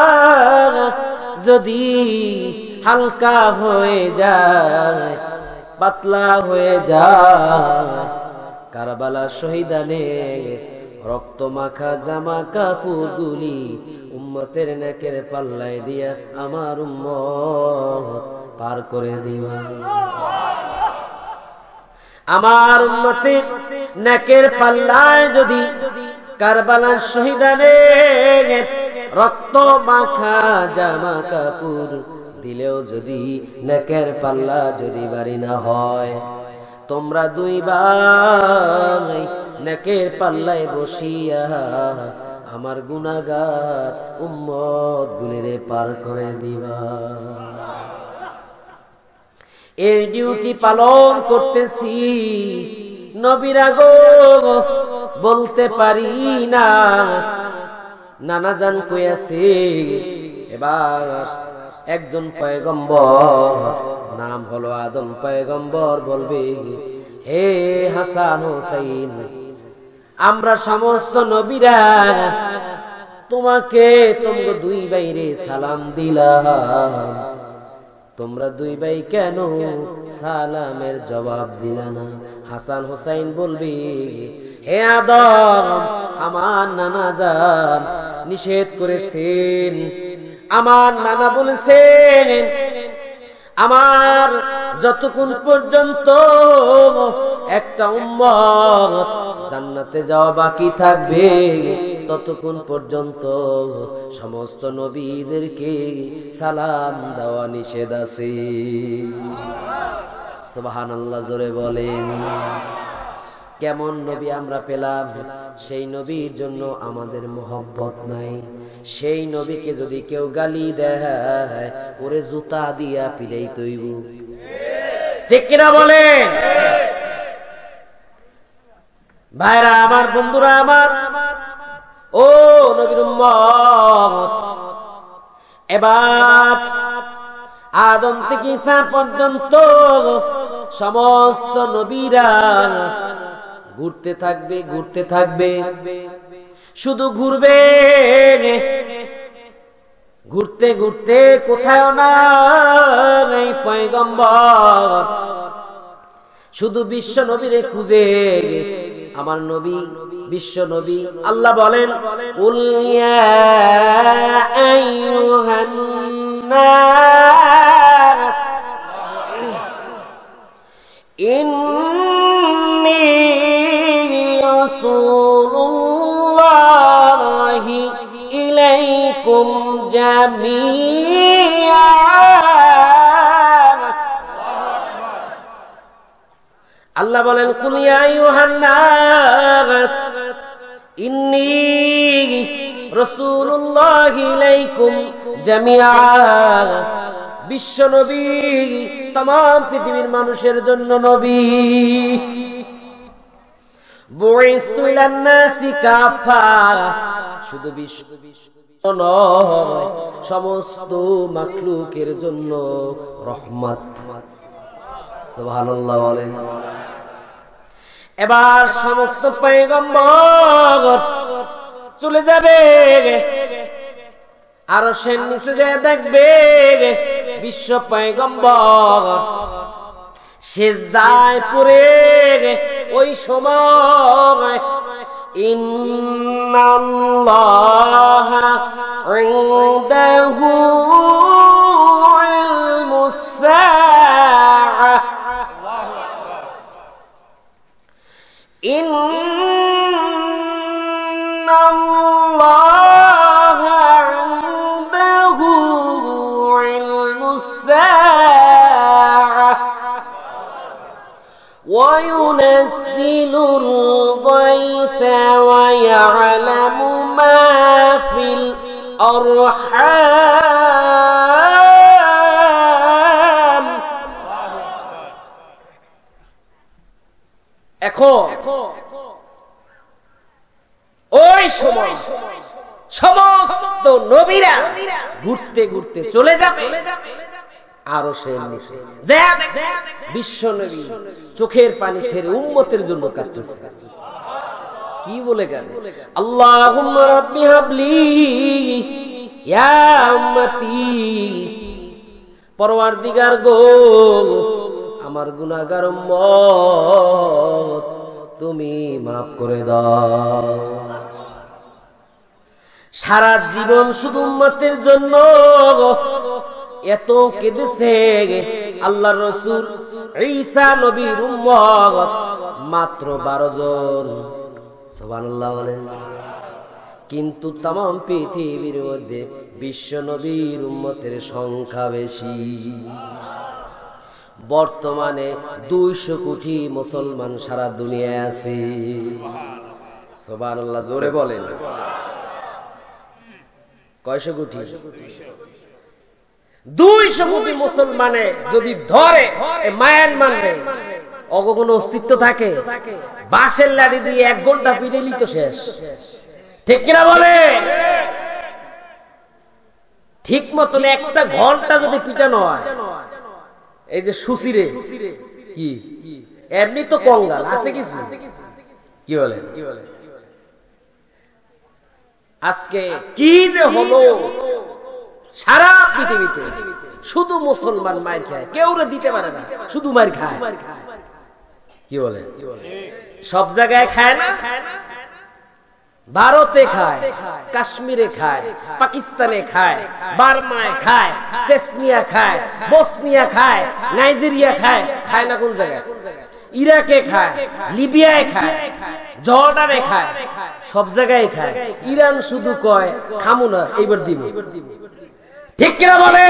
যদি হালকা হয়ে যায়, পাতলা হয়ে যায়, কারবালা শহীদানের রক্ত মাখা জামা কাপড়গুলি উম্মতের নেকের পাল্লায় দিয়া আমার উম্মত পার করে দিবা। আমার উম্মতের নেকের পাল্লায় যদি কারবালার শহীদানের রক্ত মাখা জামা কাপড় দিলেও যদি নেকের পাল্লা যদি বাড়ি না হয়, তোমরা দুই ভাই নেকের পাল্লায় বসিয়া আমার গুনাহগার উম্মত গুলিরে পার করে দিবা। এই ডিউটি পালন করতেছি নবীরা গো, বলতে পারি না। নানা জান কইয়াছে এবার একজন পয়গম্বর, নাম হলো আদম পয়গম্বর, বলবে হে হাসান হোসাইন, আমরা সমস্ত নবীরা তোমাকে তোমরা দুই ভাইরে সালাম দিলাম, তোমরা দুই ভাই কেন সালামের জবাব দিলা না? হাসান হোসাইন বলবি হে আদম, আমার নানা জান নিষেধ করেছেন, আমার নানা বলেছেন আমার যতক্ষণ পর্যন্ত একটা উম্মত জান্নাতে যাওয়া বাকি থাকবে ততক্ষণ পর্যন্ত সমস্ত নবীদেরকে সালাম দেওয়া নিষেধ আছে। সুবহানাল্লাহ, জোরে বলেন। কেমন নবী আমরা পেলাম? সেই নবীর জন্য আমাদের মহব্বত নাই। সেই নবীকে যদি কেউ গালি দেয় ওরে জুতা দিয়া পিলেই তৈব, ঠিক কিনা বলেন? ভাইরা আমার, বন্ধুরা আমার, ও নবীর উম্মত, এবার আদম থেকে ঈসা পর্যন্ত সমস্ত নবীরা ঘুরতে থাকবে, ঘুরতে থাকবে, শুধু ঘুরবে, ঘুরতে ঘুরতে কোথাও না এই পয়গম্বর, শুধু বিশ্ব নবীরে খুঁজে। আমার নবী বিশ্ব নবী। আল্লাহ বলেন কুল ইয়া আইয়ুহান নাস ইন্নী রাসূলুল্লাহি ইলাইকুম জামিআ। আল্লাহ বলেন কুল ইয়া আইয়ুহান নাস ইন্নী রাসূলুল্লাহি ইলাইকুম জামিআ। বিশ্ব নবী, तमाम পৃথিবীর মানুষের জন্য নবী। বুইস্তু ইলান নাসি কাফা, শুধু বিশ্ব নয়, সমস্ত মাখলুকের জন্য রহমত। সুবহানাল্লাহ বলেন। এবার সমস্ত পয়গম্বর চলে যাবে, আরশের নিচে গিয়ে দেখবে বিশ্ব পয়গম্বর সিজদায় পড়ে। ওই সময় ইন্নাল্লাহা ইনদাহু ইলমুস সাআ ইন্নাল্লাহা ইনদাহু ইলমুস সাআ ওয়া ইউনাজ্জিলুল গায়থা ওয়া ইয়া'লামু মা ফিল আরহাম। এখন ওই সময় সমস্ত নবীরা ঘুরতে ঘুরতে চলে যাবে আরশের নিচে। বিশ্ব নবী চোখের পানি ছেড়ে উম্মতের জন্য কাঁদতেছে। কি বলে গান? আল্লাহুম্মা রাব্বি হাবলি ইয়া উম্মতি, পরওয়ারদিগার গো, আমার গুনাহগার উম্মত তুমি মাফ করে দাও। সারা জীবন শুধু উম্মতের জন্য এত কেঁদেছে আল্লাহর রাসূল ঈসা নবীর উম্মত মাত্র 12 জন, সুবহানাল্লাহ বলেন। কিন্তু तमाम পৃথিবীর মধ্যে বিশ্ব নবীর উম্মতের সংখ্যা বেশি। বর্তমানে 200 কোটি মুসলমান সারা দুনিয়ায় আছে, সুবহানাল্লাহ জোরে বলেন। কয়শো কোটি? 200 কোটি মুসলমানে যদি ধরে মায়ানমারে অগণ অস্তিত্ব থাকে, বাঁশের লাঠি দিয়ে 1 ঘন্টা পিটাইলি তো শেষ, ঠিক কিনা বলে? ঠিক মতন 1 ঘন্টা যদি পিটানো হয়, এই যে সুশিরে কি এমনি তো কঙ্গাল আছে কিছু, কি বলে? আজকে কি যে হলো সারা পৃথিবীতে, শুধু মুসলমান মায়ের খায়, কেউ দিতে পারে না, শুধু মায়ের খায়, কি বলে? সব জায়গায় খায় না, ভারতে খায়, কাশ্মীরে খায়, পাকিস্তানে খায়, বার্মায় খায়, চেচনিয়া খায়, বসনিয়া খায়, নাইজেরিয়া খায়, খায় না কোন জায়গায়? ইরাকে খায়, লিবিয়ায় খায়, জর্ডানে খায়, সব জায়গায় খায়। ইরান শুধু কয় খামু না, এইবার দিব, ঠিক কিনা বলে?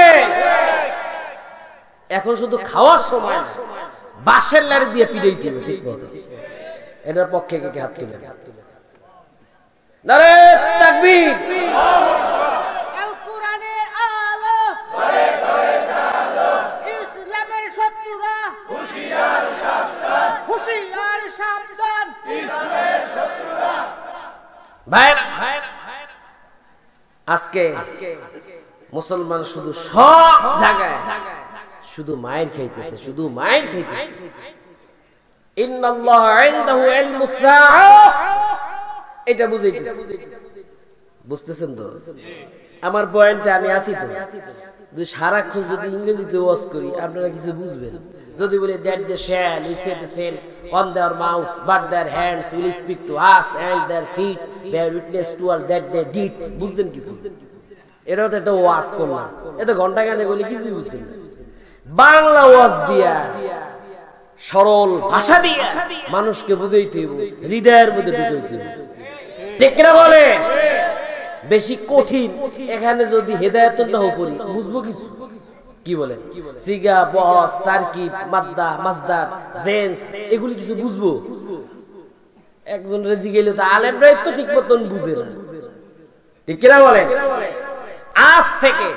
এখন শুধু খাওয়ার সময় বাঁশের লাঠি দিয়ে পিটাই দিবে, ঠিক মতো। এটার পক্ষে কে হাত তুলে? নারে তাকবীর! আল কোরআনের আলো ঘরে ঘরে জালো, ইসলামের শত্রুরা হুঁশিয়ার সাবধান, হুঁশিয়ার সাবধান, ইসলামের শত্রুরা। ভাইরা, আজকে মুসলমান শুধু সব জায়গায় শুধু মায়ের খাইতেছে, শুধু মায়ের খাইতেছে। ইন্নাল্লাহা ইনদাহু ইলমুস সাআ, এটা বুঝাইতেছে, বুঝতেছেন তো? আমার পয়েন্টে আমি আছি তো। যদি সারাক্ষণ যদি ইংরেজিতে ওয়াজ করি আপনারা কিছু বুঝবেন। যদি বলি that they shall we say the same on their mouths but their hands will speak to us and their feet bear witness to all that they did, বুঝছেন কিছু? এটাও তো একটা ওয়াজ করলাম, এটা ঘন্টা গানে বলে কিছুই বুঝতেন না। বাংলা ওয়াজ দিয়া, সরল ভাষা দিয়ে মানুষকে বুঝাইতে হইব, হৃদয়ের মধ্যে ঢুকাইতে হইব, ঠিক কিনা বলে? বেশি কঠিন এখানে যদি হেদায়েত না করি বুঝবো কিছু, কি বলে? সিগা, বস, তারকিব, মাদ্দা, মাসদার, জেন্স, এগুলি কিছু বুঝবো? একজন রেজি গেলে তো আলেমরাই তো ঠিক মতন বুঝে না, ঠিক কিনা বলে? আজ থেকে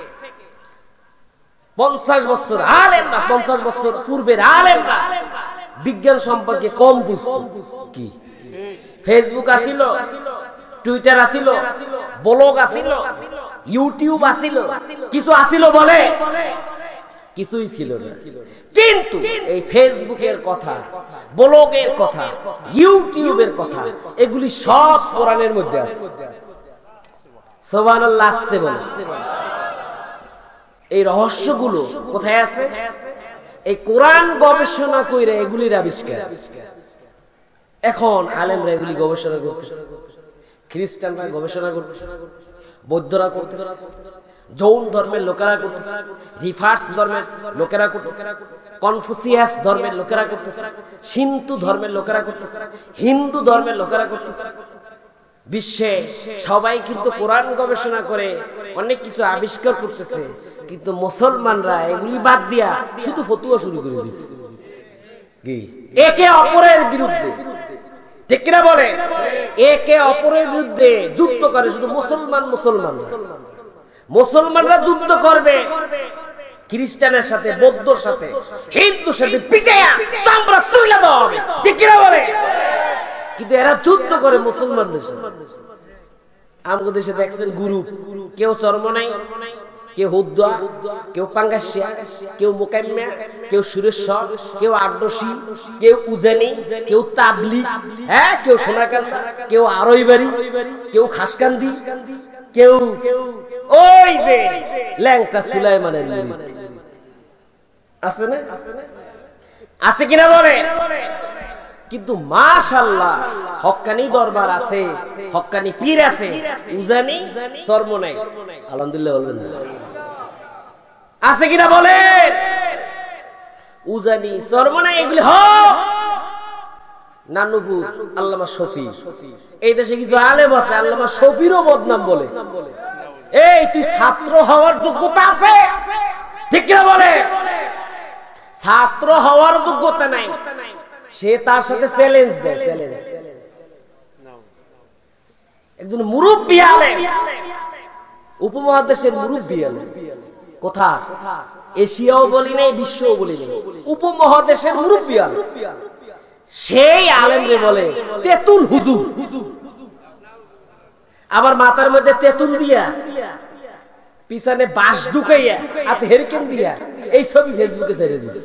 50 বছর আলেমরা, 50 বছর পূর্বের আলেমরা বিজ্ঞান সম্পর্কে কম বুঝতো। কি ফেসবুক আসিল, টুইটার আসিল, ব্লগ আসিল, ইউটিউব আসিল, কিছু আসিল বলে? কিছুই ছিল না। কিন্তু এই ফেসবুকের কথা, ব্লগের কথা, ইউটিউবের কথা, এগুলি সব কোরআনের মধ্যে আছে। সুবহানাল্লাহ, আসতে বলে। এই রহস্যগুলো কোথায় আছে? এই কোরআন গবেষণা কইরা এগুলির আবিষ্কার। এখন আলেমরা এগুলি গবেষণা করতেছে, খ্রিস্টানরা গবেষণা করতেছে, বৌদ্ধরা করতেছে, জৈন ধর্মের লোকেরা করতেছে, রিভার্স ধর্মের লোকেরা করতেছে, কনফুসিয়াস ধর্মের লোকেরা করতেছে, সিন্ধু ধর্মের লোকেরা করতেছে, হিন্দু ধর্মের লোকেরা করতেছে। বিশ্বে সবাই কিন্তু কোরআন গবেষণা করে অনেক কিছু আবিষ্কার করতেছে, কিন্তু মুসলমানরা এগুলি বাদ দিয়া শুধু ফতুয়া শুরু করে দিচ্ছে, কি একে অপরের বিরুদ্ধে, ঠিক কিনা বলে? একে অপরের বিরুদ্ধে যুদ্ধ করে শুধু মুসলমানরা যুদ্ধ করবে খ্রিস্টানের সাথে, বৌদ্ধর সাথে, হিন্দুর সাথে, পিটাইয়া চামড়া তুইলা দেওয়া হবে, ঠিক কিনা বলে? কিন্তু এরা যুদ্ধ করে মুসলমানদের সাথে। আমাদের দেশে দেখছেন গুরু, কেউ চরমনাই, কেউ হুদ্দা, কেউ পাঙ্গাসিয়া, কেউ মোকাইম্যা, কেউ সুরেশ্বর, কেউ আগ্রসী, কেউ উজানি, কেউ তাবলিগ, হ্যাঁ, কেউ সোনাকান্দা, কেউ আরইবাড়ি, কেউ খাসকান্দি, কেউ ওই যে ল্যাংটা সুলাইমানের মুরিদ আছে না? আছে কিনা বলে? কিন্তু মাশাআল্লাহ হক্কানি দরবার আছে, হক্কানি পীর আছে, উজানি সরমনাই। আলহামদুলিল্লাহ বলবেন আছে কিনা বলেন? উজানি সরমনাই এগুলি হক। নানুপুর আল্লামা শফি, এই দেশে কিছু আলেম আছে আল্লামা শফিরও বদনাম বলে। এই তুই ছাত্র হওয়ার যোগ্যতা আছে, ঠিক কিনা বলে? ছাত্র হওয়ার যোগ্যতা নাই, সে তার সাথে চ্যালেঞ্জ দেয়। চ্যালেঞ্জ একজন মুরব্বী আলেম, উপমহাদেশের মুরব্বী আলেম। কোথা? এশিয়াও বলি নাই, বিশ্বও বলি নাই, উপমহাদেশের মুরব্বী আলেম। সেই আলেমরে বলে তেতুল হুজুর। আবার মাথার মধ্যে তেতুল দিয়া, পিছনে বাঁশ ঢুকাইয়া, হাতে হেরিকেন দিয়া এই ছবি ফেসবুকে ছেড়ে দিচ্ছে।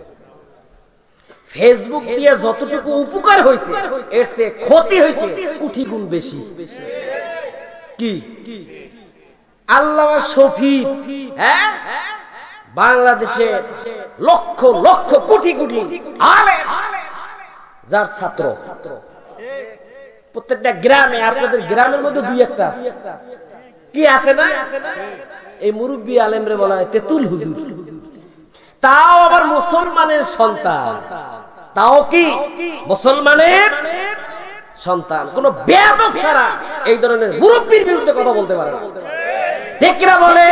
ফেসবুক দিয়ে যতটুকু উপকার হয়েছে এর চেয়ে ক্ষতি হয়েছে কোটি গুণ বেশি। কি আল্লামা শফি, হ্যাঁ, বাংলাদেশে লক্ষ লক্ষ কোটি কোটি আলেম যার ছাত্র প্রত্যেকটা গ্রামে, আপনাদের গ্রামের মধ্যে দুই একটা কি আছে না? এই মুরব্বী আলেমরে বলা হয় তেতুল হুজুর। তাও আবার মুসলমানের সন্তান, তাও কি মুসলমানের সন্তান। কোন বেয়াদব ছাড়া এই ধরনের মুরব্বীর বিরুদ্ধে কথা বলতে পারে না, ঠিক কিনা বলে?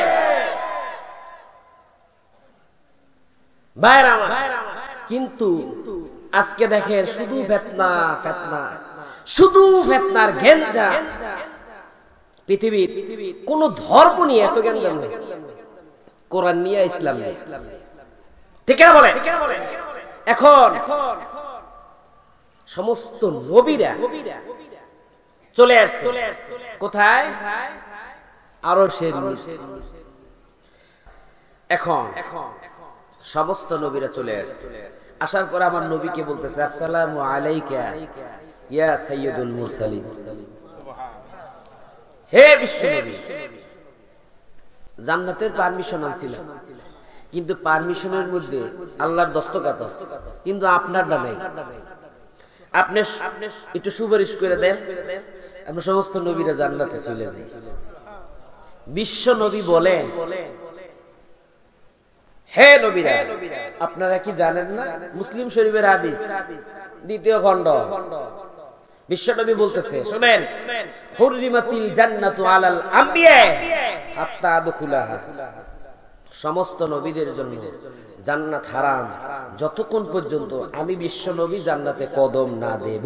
ভাইরা আমার, কিন্তু আজকে দেখেন শুধু ফিতনা ফিতনা, শুধু ফিতনার গেঞ্জা। পৃথিবীর কোন ধর্ম নিয়ে এত গেঞ্জা নেই, কোরআন নিয়ে, ইসলাম নিয়ে, ঠিক কিনা বলে? এখন সমস্ত নবীরা চলে আসছে কোথায়? আরশের নিচে। এখন সমস্ত নবীরা চলে আসছে, আসার পর আমার নবীকে বলতেছে আসসালামু আলাইকা ইয়া সাইয়্যিদুল মুরসালিন। হে বিশ্ব নবী, জান্নাতের পারমিশন আনছিল, কিন্তু পারমিশনের মধ্যে আল্লাহর দস্তখত আছে, কিন্তু আপনারটা নাই। আপনি একটু সুপারিশ করে দেন, আমরা সমস্ত নবীরা জান্নাতে চলে যাই। বিশ্ব নবী বলেন, হে নবীরা, আপনারা কি জানেন না? মুসলিম শরীফের হাদিস, 2য় খণ্ড, বিশ্ব নবী বলতেছে, শুনেন, হুররিমাতিল জান্নাতু আলাল আম্বিয়া হাত্তা আদখুলাহা। সমস্ত নবীদের জন্য জান্নাত হারাম যতক্ষণ পর্যন্ত আমি বিশ্ব নবী জান্নাতে কদম না দেব।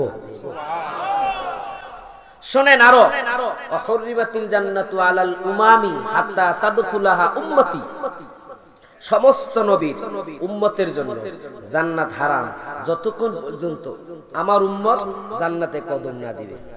শুনেন আরো, হুররিমাতিল জান্নাতু আলাল উমামি হাত্তা তাদখুলাহা উম্মতি। সমস্ত নবীর উম্মতের জন্য জান্নাত হারাম যতক্ষণ পর্যন্ত আমার উম্মত জান্নাতে কদম না দিবে।